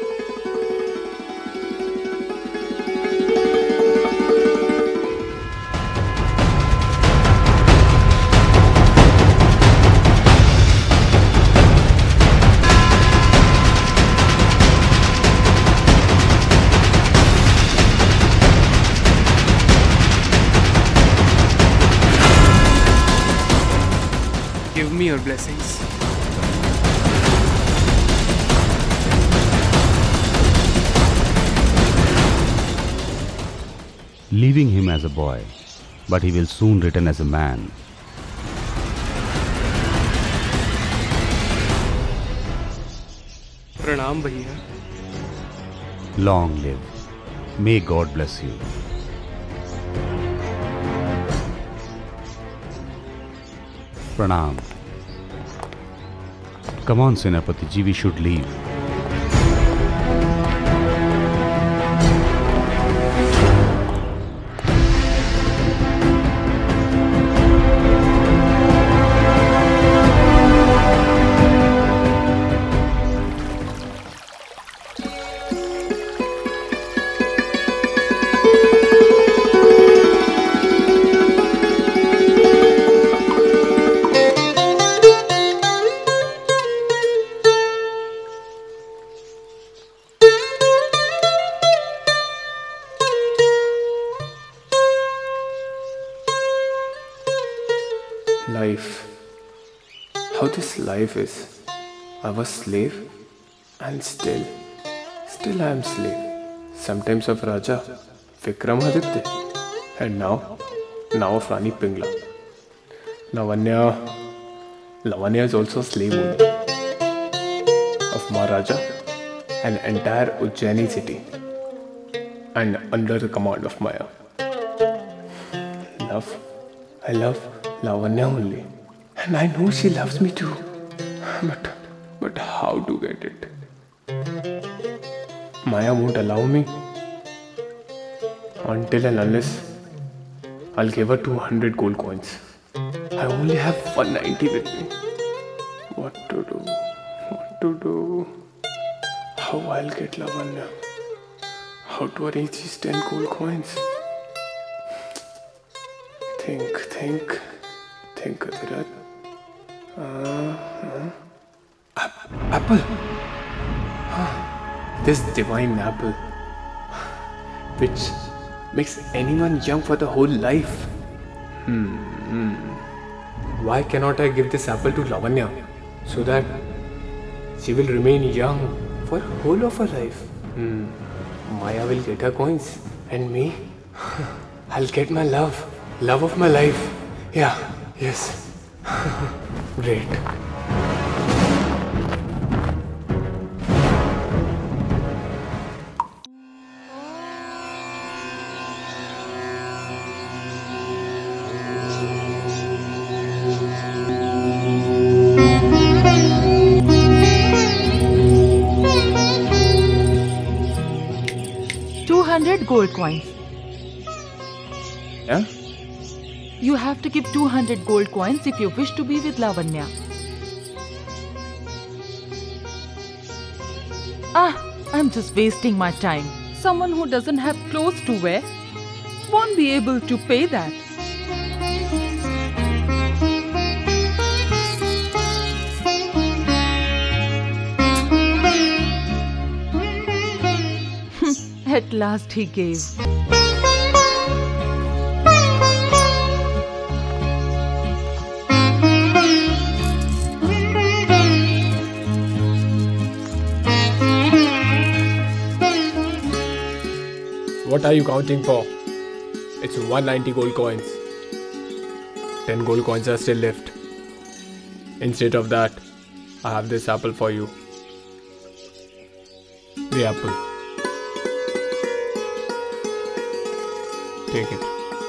Give me your blessings. Leaving him as a boy, but he will soon return as a man. Pranam bhaiya. Long live. May God bless you. Pranam. Come on, Senapati ji, we should leave. life. How this life is. I was slave and still I am slave. Sometimes of Raja Vikramaditya and now of Rani Pingla. Lavanya is also slave only of Maharaja and entire Ujjaini city and under the command of Maya. I love Lavanya only and I know she loves me too. But how to get it? Maya won't allow me until and unless I'll give her 200 gold coins. I only have 190 with me. What to do? How I'll get Lavanya? How to arrange these 10 gold coins? Think, Adhirat. Apple. This divine apple, which makes anyone young for the whole life. Why cannot I give this apple to Lavanya so that she will remain young for the whole of her life? Maya will get her coins and me, I'll get my love of my life. Yes. Great. Gold coins. Yeah? You have to give 200 gold coins if you wish to be with Lavanya. I'm just wasting my time. Someone who doesn't have clothes to wear won't be able to pay that. At last he gave. What are you counting for? It's 190 gold coins. 10 gold coins are still left. Instead of that, I have this apple for you. The apple. Take it.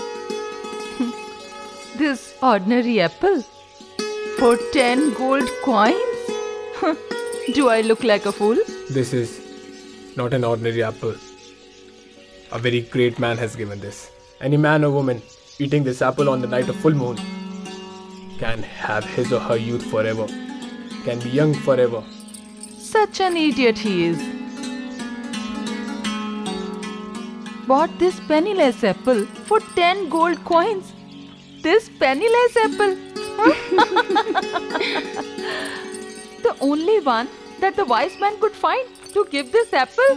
This ordinary apple? For 10 gold coins? Do I look like a fool? This is not an ordinary apple. A very great man has given this. Any man or woman eating this apple on the night of full moon can have his or her youth forever, can be young forever. Such an idiot he is. Bought this penniless apple for 10 gold coins. This penniless apple. The only one that the wise man could find to give this apple.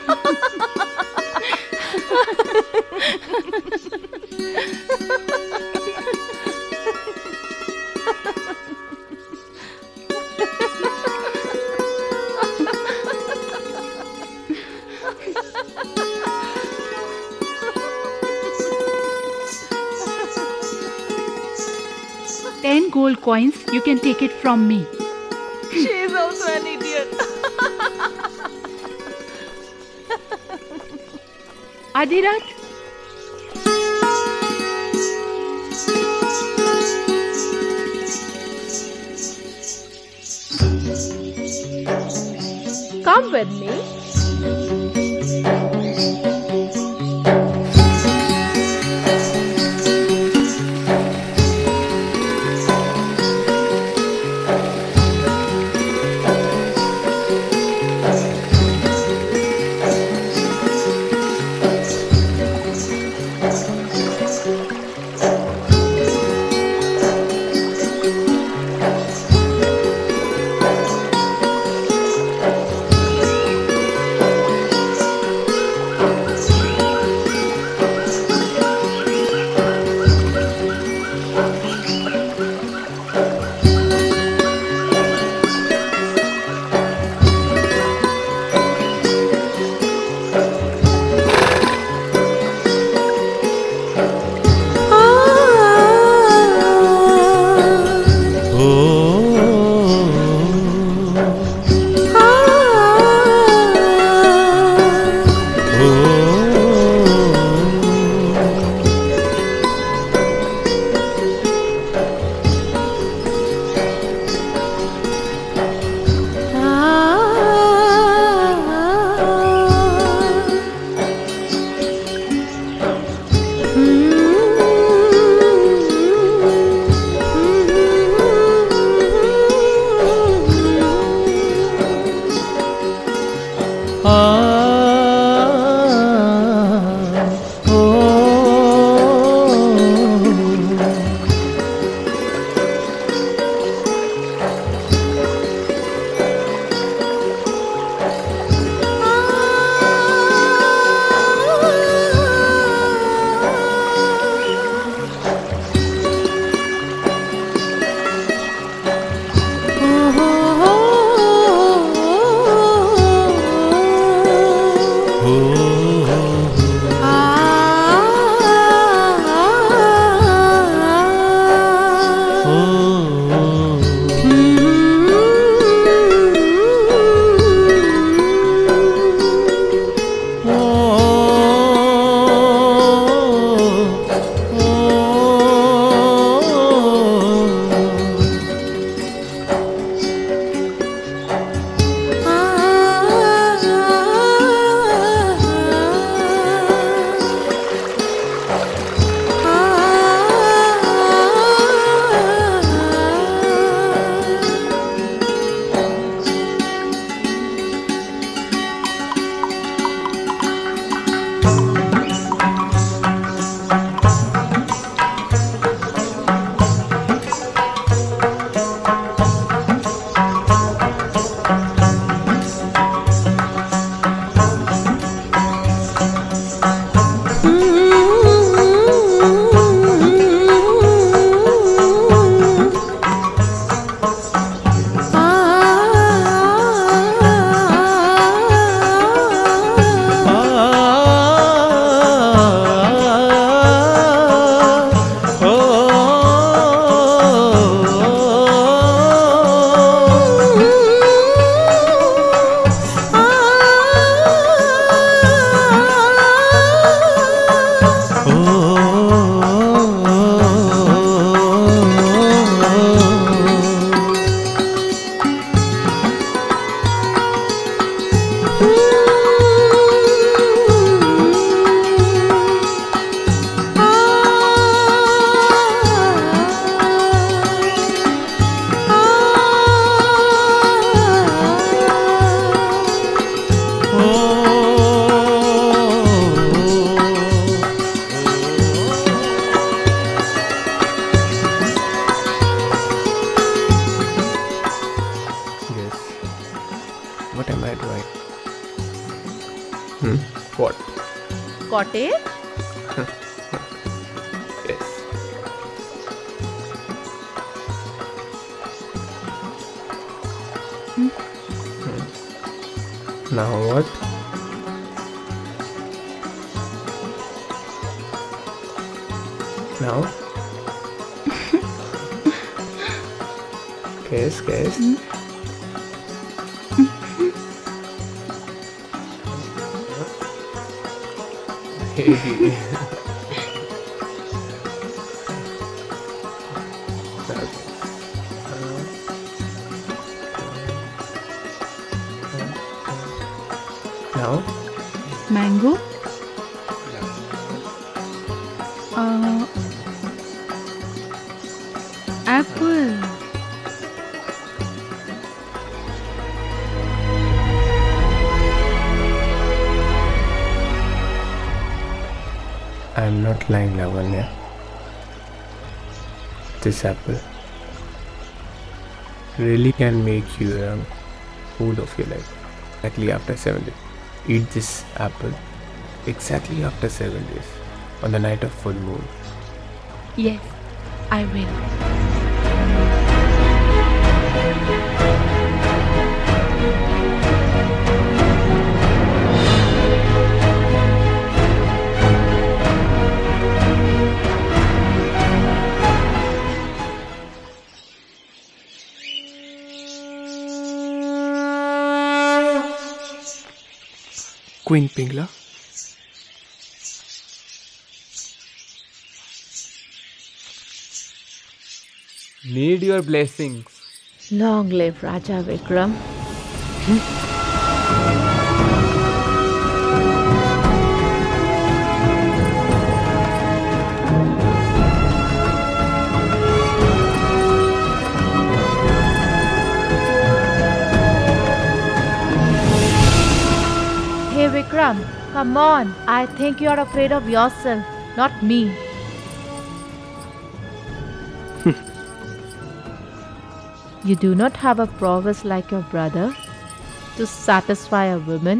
$10 gold coins, you can take it from me. She is also an idiot. Adhirat. Come with me. What? Cottage? Yes. Now what? Now? Guess. Hey. Now? Mango? Apple. I'm not lying, Lavanya. This apple really can make you the food of your life. Exactly after 7 days. Eat this apple exactly after 7 days on the night of full moon. Yes, I will. Queen Pingla. Need your blessings. Long live Raja Vikram. Hey Vikram, come on. I think you are afraid of yourself, not me. You do not have a prowess like your brother to satisfy a woman.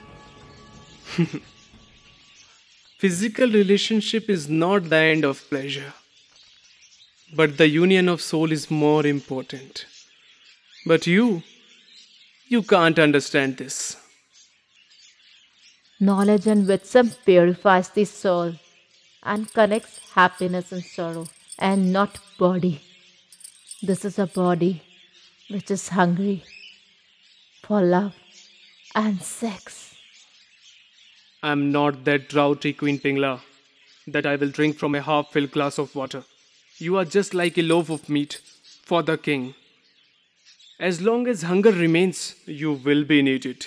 Physical relationship is not the end of pleasure, but the union of soul is more important. But you can't understand this. Knowledge and wisdom purifies the soul and connects happiness and sorrow, and not body. This is a body which is hungry for love and sex. I'm not that drowsy, Queen Pingla, that I will drink from a half-filled glass of water. You are just like a loaf of meat for the king. As long as hunger remains, you will be needed.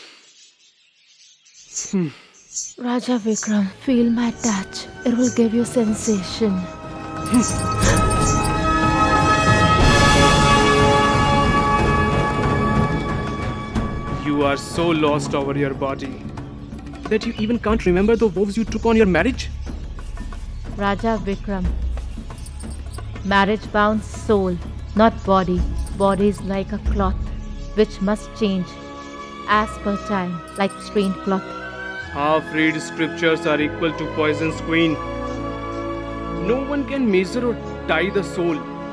Raja Vikram, feel my touch. It will give you sensation. You are so lost over your body that you even can't remember the vows you took on your marriage? Raja Vikram, marriage bounds soul, not body. Body is like a cloth which must change as per time, like stained cloth. Half-read scriptures are equal to poisons, Queen. No one can measure or tie the soul.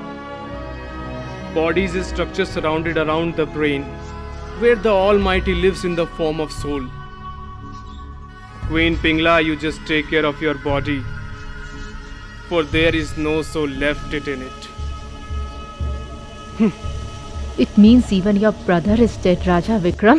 Body is a structure surrounded around the brain, where the Almighty lives in the form of soul. Queen Pingla, you just take care of your body, for there is no soul left in it. It means even your brother is dead, Raja Vikram.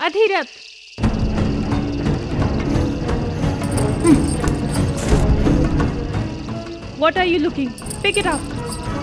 Adhirath! What are you looking? Pick it up.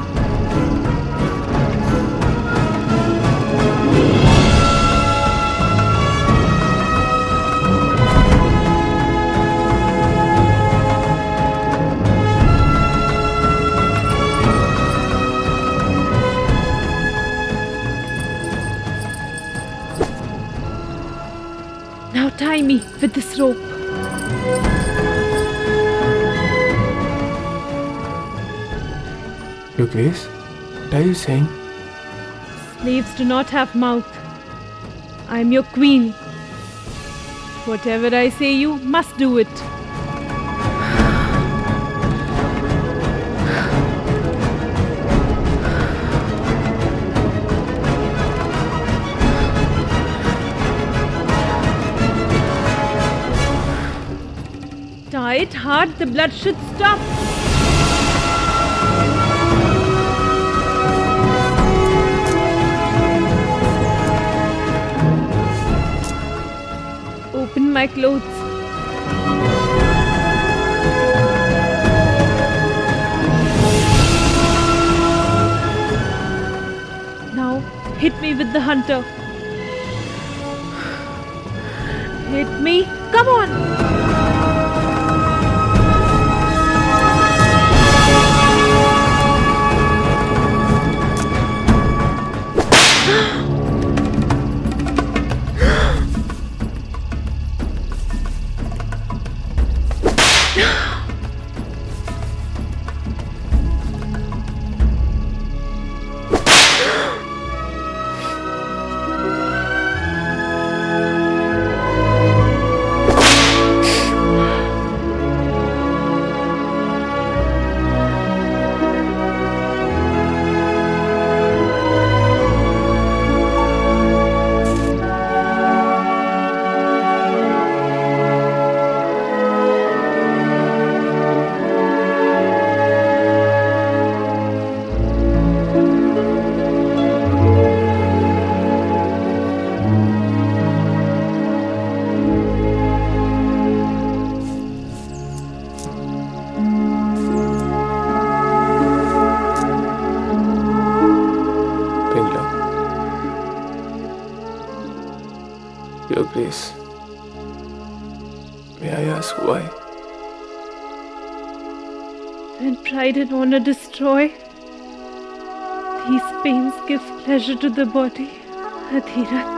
Now tie me with this rope. Your Grace, what are you saying? Slaves do not have mouth. I am your queen. Whatever I say, you must do it. Tie it hard, the blood should stop. Open my clothes. Now hit me with the hunter. Hit me. Come on. Your Grace, may I ask why? When pride and honor destroy, these pains give pleasure to the body, Adhirath.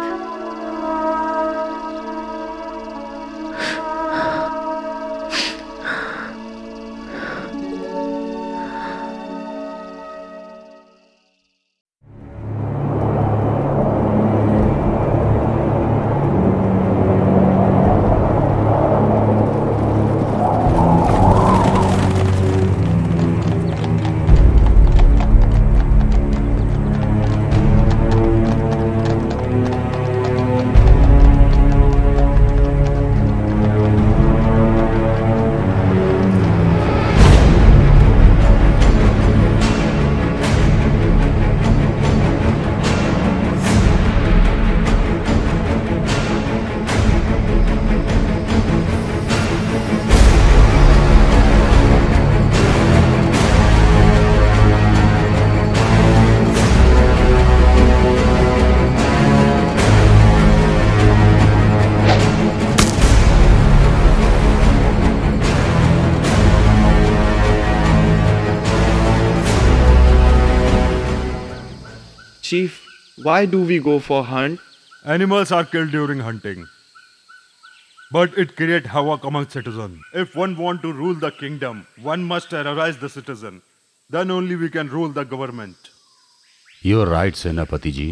Chief, why do we go for hunt? Animals are killed during hunting. But it creates havoc among citizens. If one want to rule the kingdom, one must terrorize the citizen. Then only we can rule the government. You're right, Senapati ji.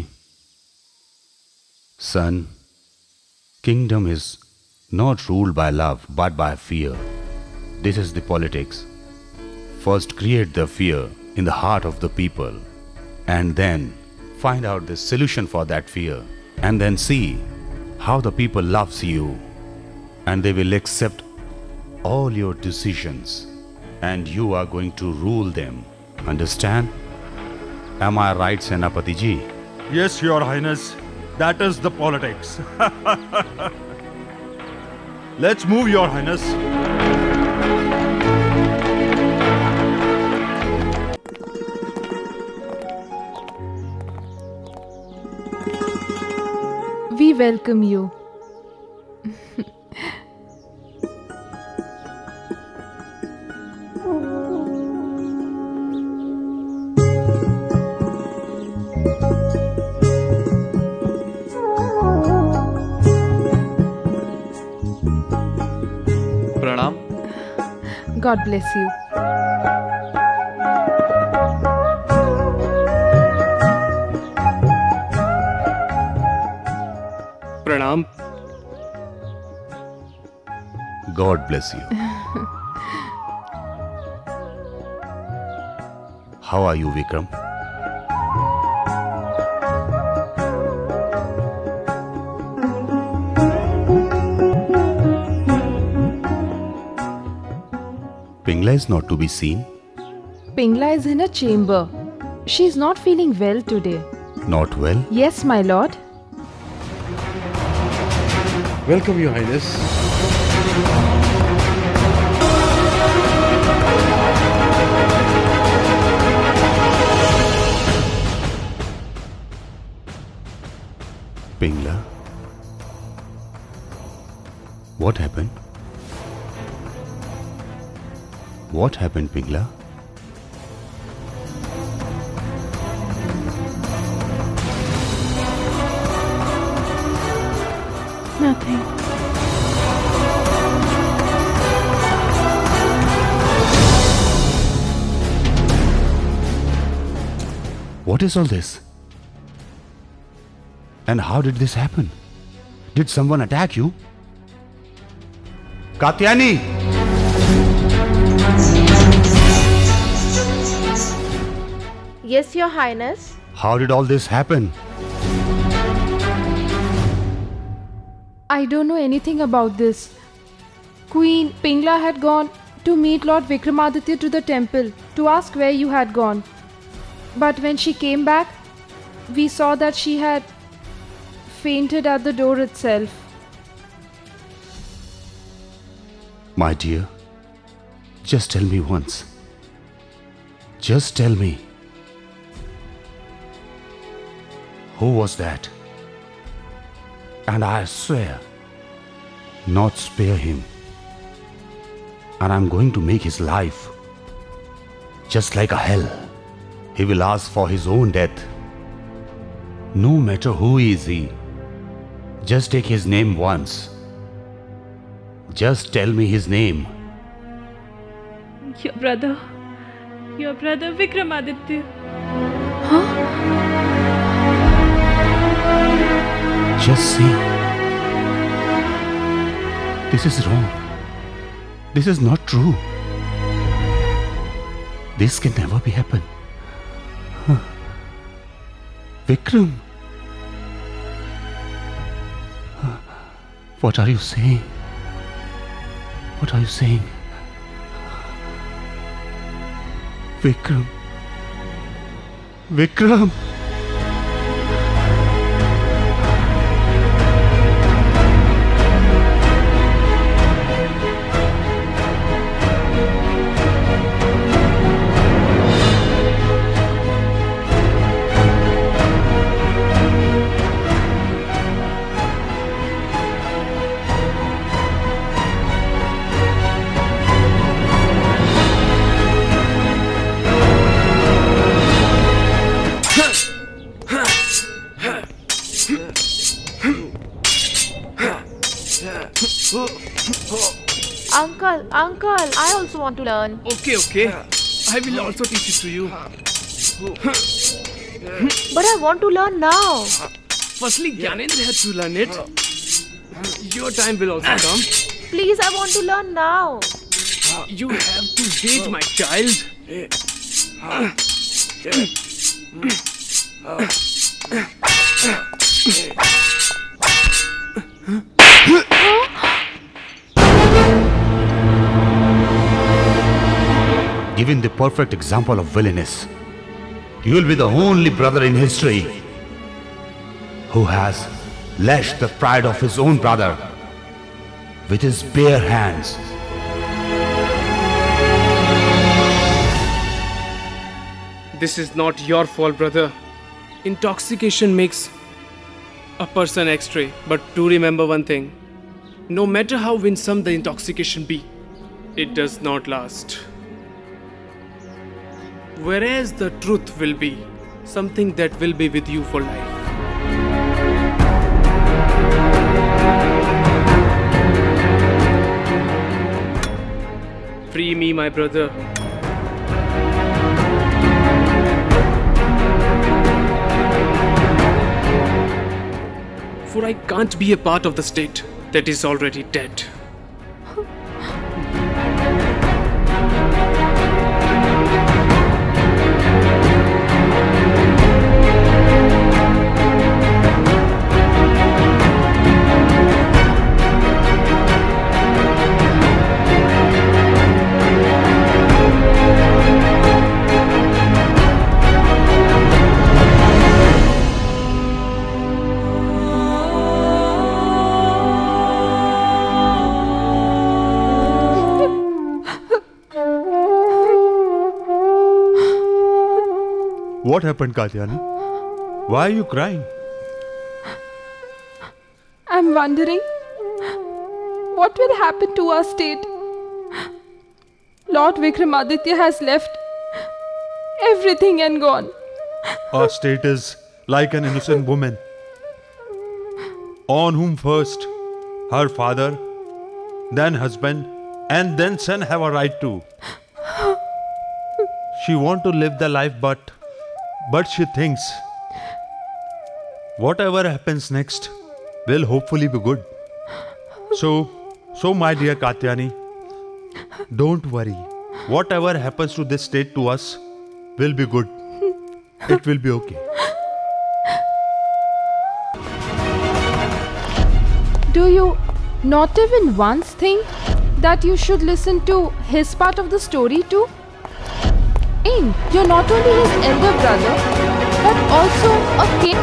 Son, kingdom is not ruled by love, but by fear. This is the politics. First create the fear in the heart of the people, and then find out the solution for that fear, and then see how the people loves you, and they will accept all your decisions, and you are going to rule them. Understand? Am I right, Senapati ji? Yes, Your Highness. That is the politics. Let's move, Your Highness. We welcome you. Pranam. God bless you. Pranam. God bless you. How are you, Vikram? Pingla is not to be seen. Pingla is in a chamber. She is not feeling well today. Not well? Yes, my lord. Welcome, Your Highness. Pingla? What happened? What happened, Pingla? Nothing. What is all this? And how did this happen? Did someone attack you? Katyani! Yes, Your Highness. How did all this happen? I don't know anything about this. Queen Pingla had gone to meet Lord Vikramaditya to the temple to ask where you had gone. But when she came back, we saw that she had fainted at the door itself. My dear, just tell me once. Just tell me. Who was that? And I swear, not spare him. And I'm going to make his life just like a hell. He will ask for his own death. No matter who is he, just take his name once. Just tell me his name. Your brother Vikramaditya. Just see. This is wrong. This is not true. This can never be happen. Vikram. What are you saying? What are you saying? Vikram. Vikram. Uncle, I also want to learn. Okay. I will also teach it to you. But I want to learn now. Firstly, Gyanendra had to learn it. Your time will also come. Please, I want to learn now. You have to wait, my child. Given the perfect example of villainess, you will be the only brother in history who has lashed the pride of his own brother with his bare hands. This is not your fault, brother. Intoxication makes a person X-ray. But do remember one thing. No matter how winsome the intoxication be, it does not last. Whereas the truth will be something that will be with you for life. Free me, my brother. For I can't be a part of the state that is already dead. What happened, Katyani? Why are you crying? I'm wondering what will happen to our state. Lord Vikramaditya has left everything and gone. Our state is like an innocent woman on whom first her father, then husband, and then son have a right to. She want to live the life, but she thinks whatever happens next will hopefully be good. So my dear Katyani, don't worry. Whatever happens to this state to us will be good. It will be okay. Do you not even once think that you should listen to his part of the story too? You're not only his elder brother, but also a king.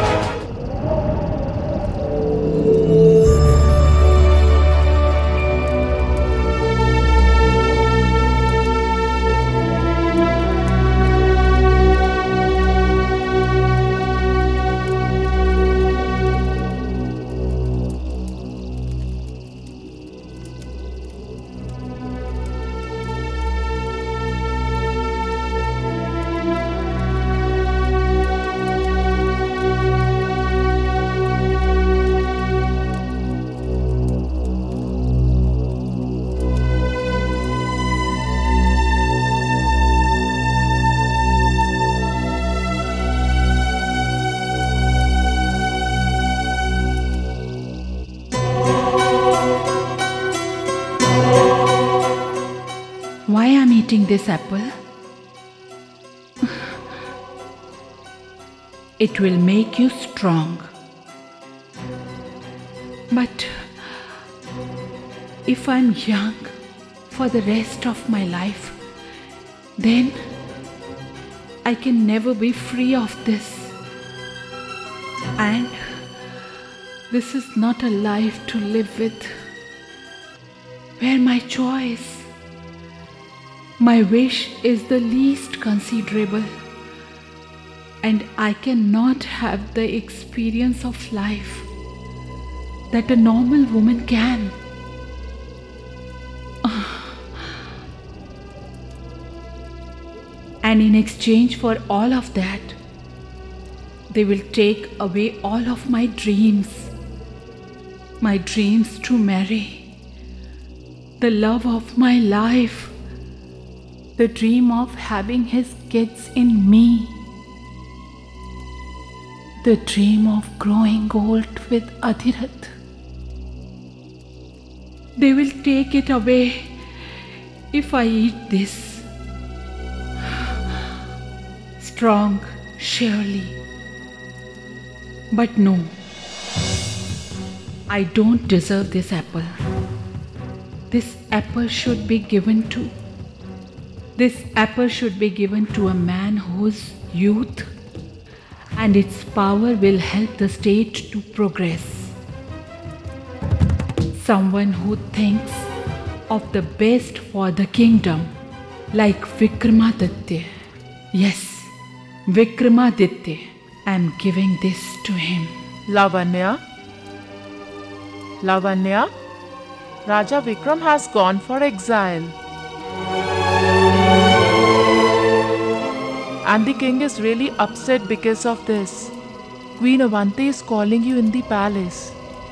Why I'm eating this apple? It will make you strong. But if I'm young for the rest of my life, then I can never be free of this. And this is not a life to live with, where my choice, my wish is the least considerable, and I cannot have the experience of life that a normal woman can. And in exchange for all of that, they will take away all of my dreams to marry, the love of my life, the dream of having his kids in me, the dream of growing old with Adhirath. They will take it away if I eat this. Strong, surely. But no, I don't deserve this apple. This apple should be given to a man whose youth and its power will help the state to progress. Someone who thinks of the best for the kingdom, like Vikramaditya. Yes, Vikramaditya. I am giving this to him. Lavanya? Lavanya? Raja Vikram has gone for exile. And the king is really upset because of this. Queen Avanti is calling you in the palace.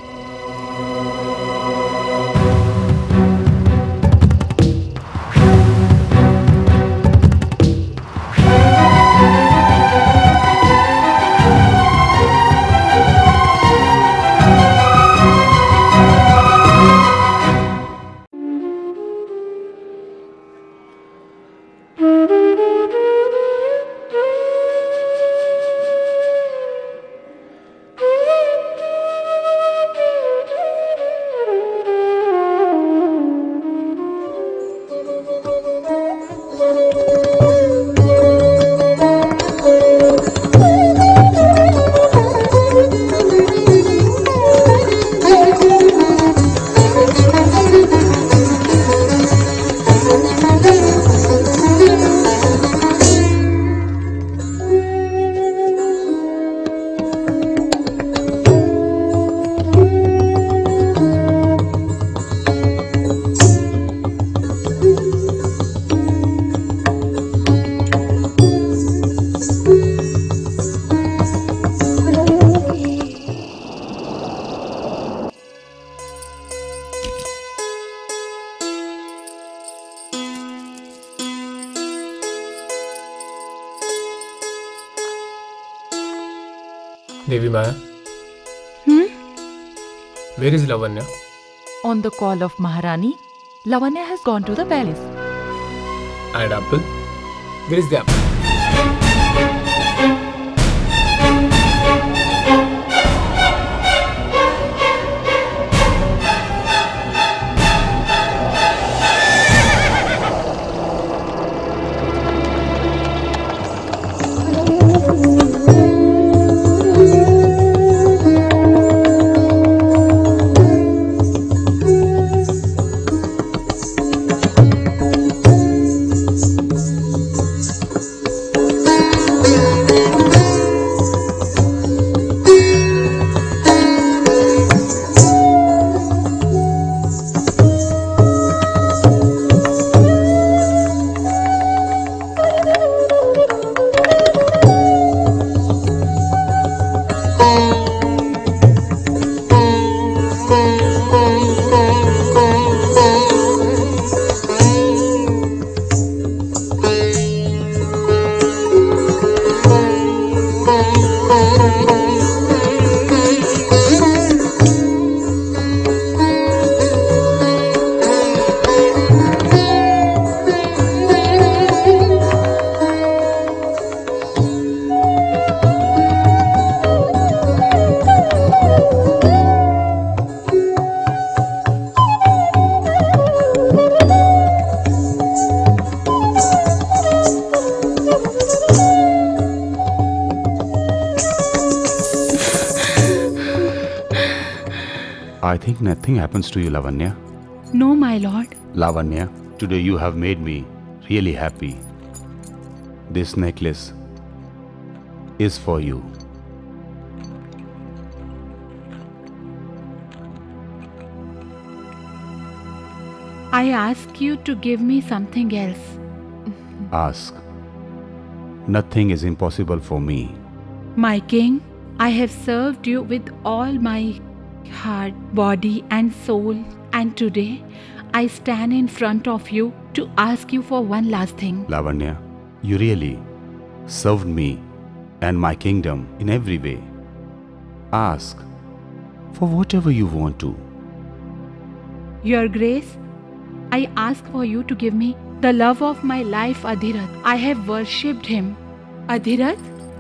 Devi Maya? Where is Lavanya? On the call of Maharani, Lavanya has gone to the palace. And Apple? Where is the apple? I think nothing happens to you, Lavanya. No, my lord. Lavanya, today you have made me really happy. This necklace is for you. I ask you to give me something else. Ask. Nothing is impossible for me. My king, I have served you with all my heart, body and soul, and today I stand in front of you to ask you for one last thing. Lavanya, you really served me and my kingdom in every way. Ask for whatever you want to. Your Grace, I ask for you to give me the love of my life, Adhirath. I have worshipped him. Adhirath?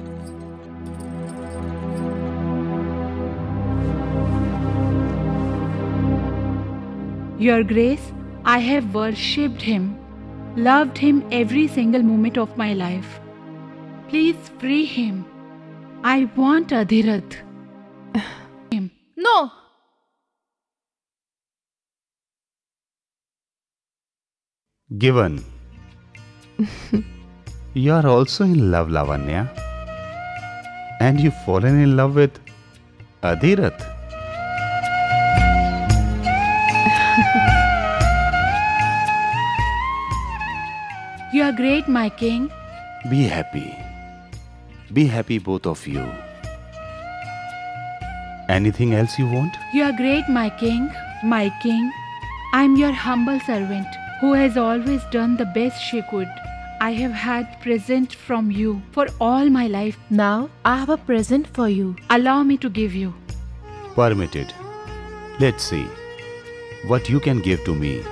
Your Grace, I have worshipped him, loved him every single moment of my life. Please free him. I want Adhirath. No! Given. You are also in love, Lavanya. And you've fallen in love with Adhirath. You are great, my king. Be happy. Be happy, both of you. Anything else you want? You are great, my king. My king, I am your humble servant who has always done the best she could. I have had present from you for all my life. Now I have a present for you. Allow me to give you. Permitted. Let's see what you can give to me.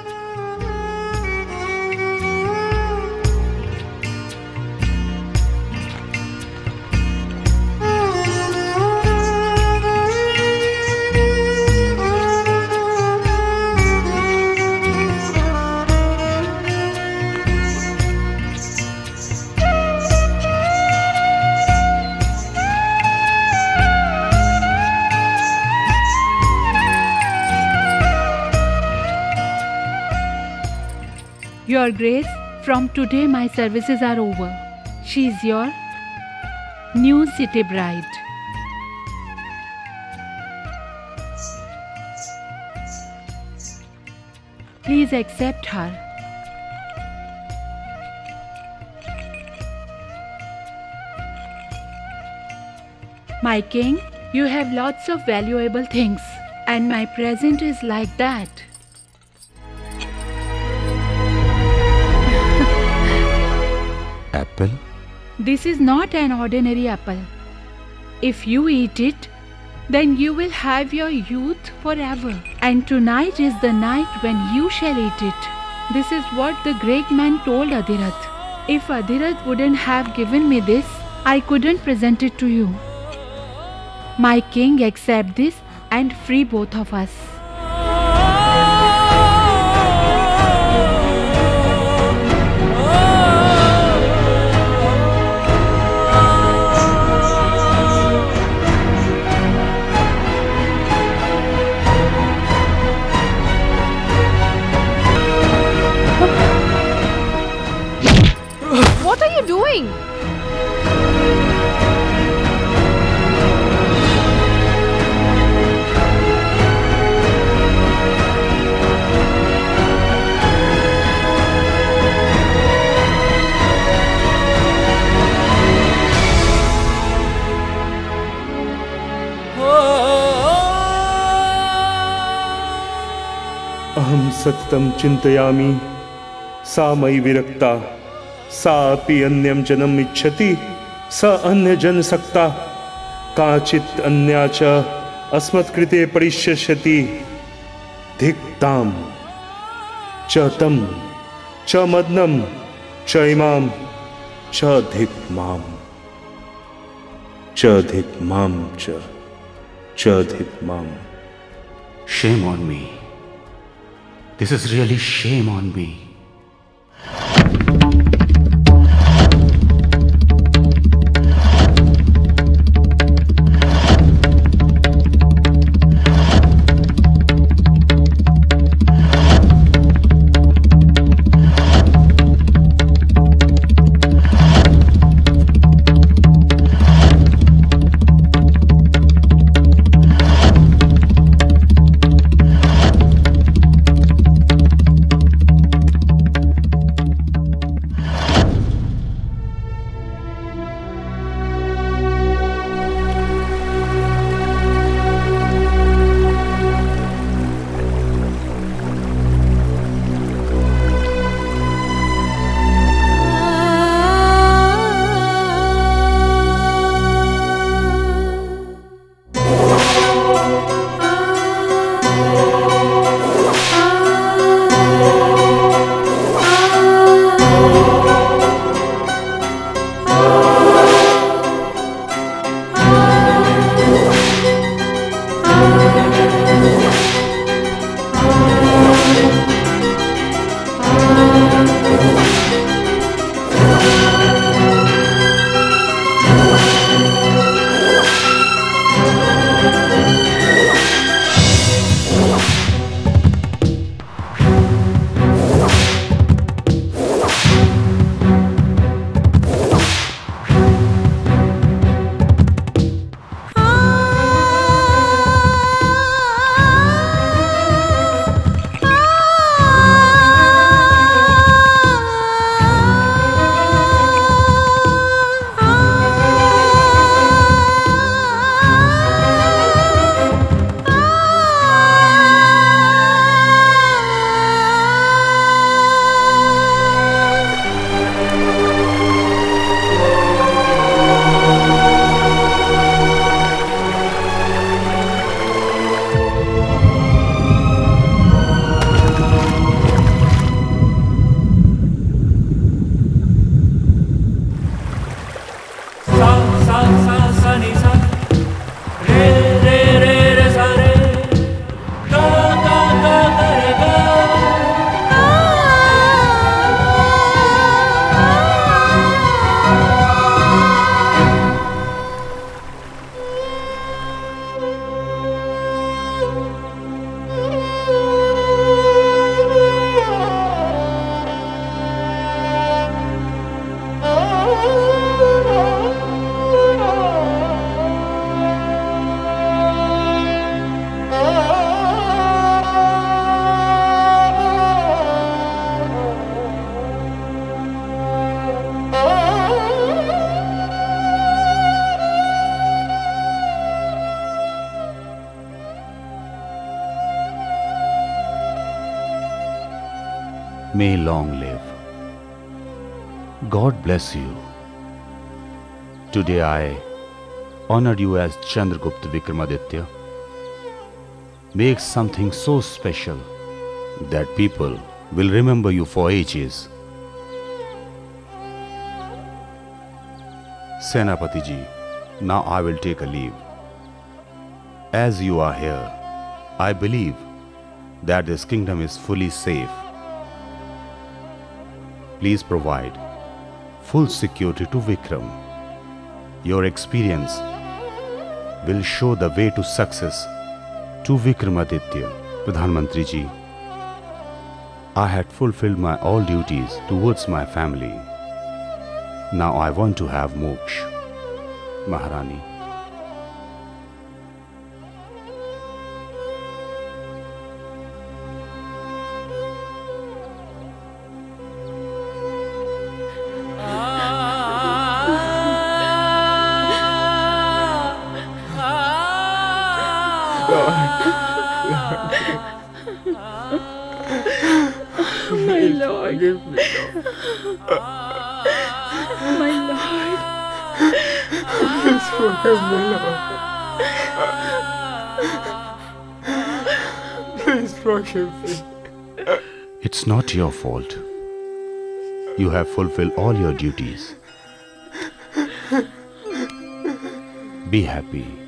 Your Grace, from today my services are over. She is your new city bride. Please accept her. My king, you have lots of valuable things, and my present is like that. Apple? This is not an ordinary apple. If you eat it, then you will have your youth forever. And tonight is the night when you shall eat it. This is what the great man told Adhirath. If Adhirath wouldn't have given me this, I couldn't present it to you. My king, accept this and free both of us. What are you doing? अहम सततं चिन्तयामि सा मयि विरक्ता सा अपि अन्यं जनम् इच्छति स अन्यजन सक्ता काचित् अन्या च अस्मत्कृते परिष्यस्यति धिक्तां च तं च मदनं च इमां च धिक्मां च धिक्मां च धिक्मां. Shame on me. This is really shame on me. may he long live. God bless you. Today I honor you as Chandragupta Vikramaditya. Make something so special that people will remember you for ages. Senapati ji, now I will take a leave. As you are here, I believe that this kingdom is fully safe. Please provide full security to Vikram. Your experience will show the way to success to Vikramaditya. Pradhan Mantri ji, I had fulfilled my all duties towards my family. Now I want to have moksha. Maharani. My Lord. My Lord. Please forgive me, Lord. Please forgive me. It's not your fault. You have fulfilled all your duties. Be happy.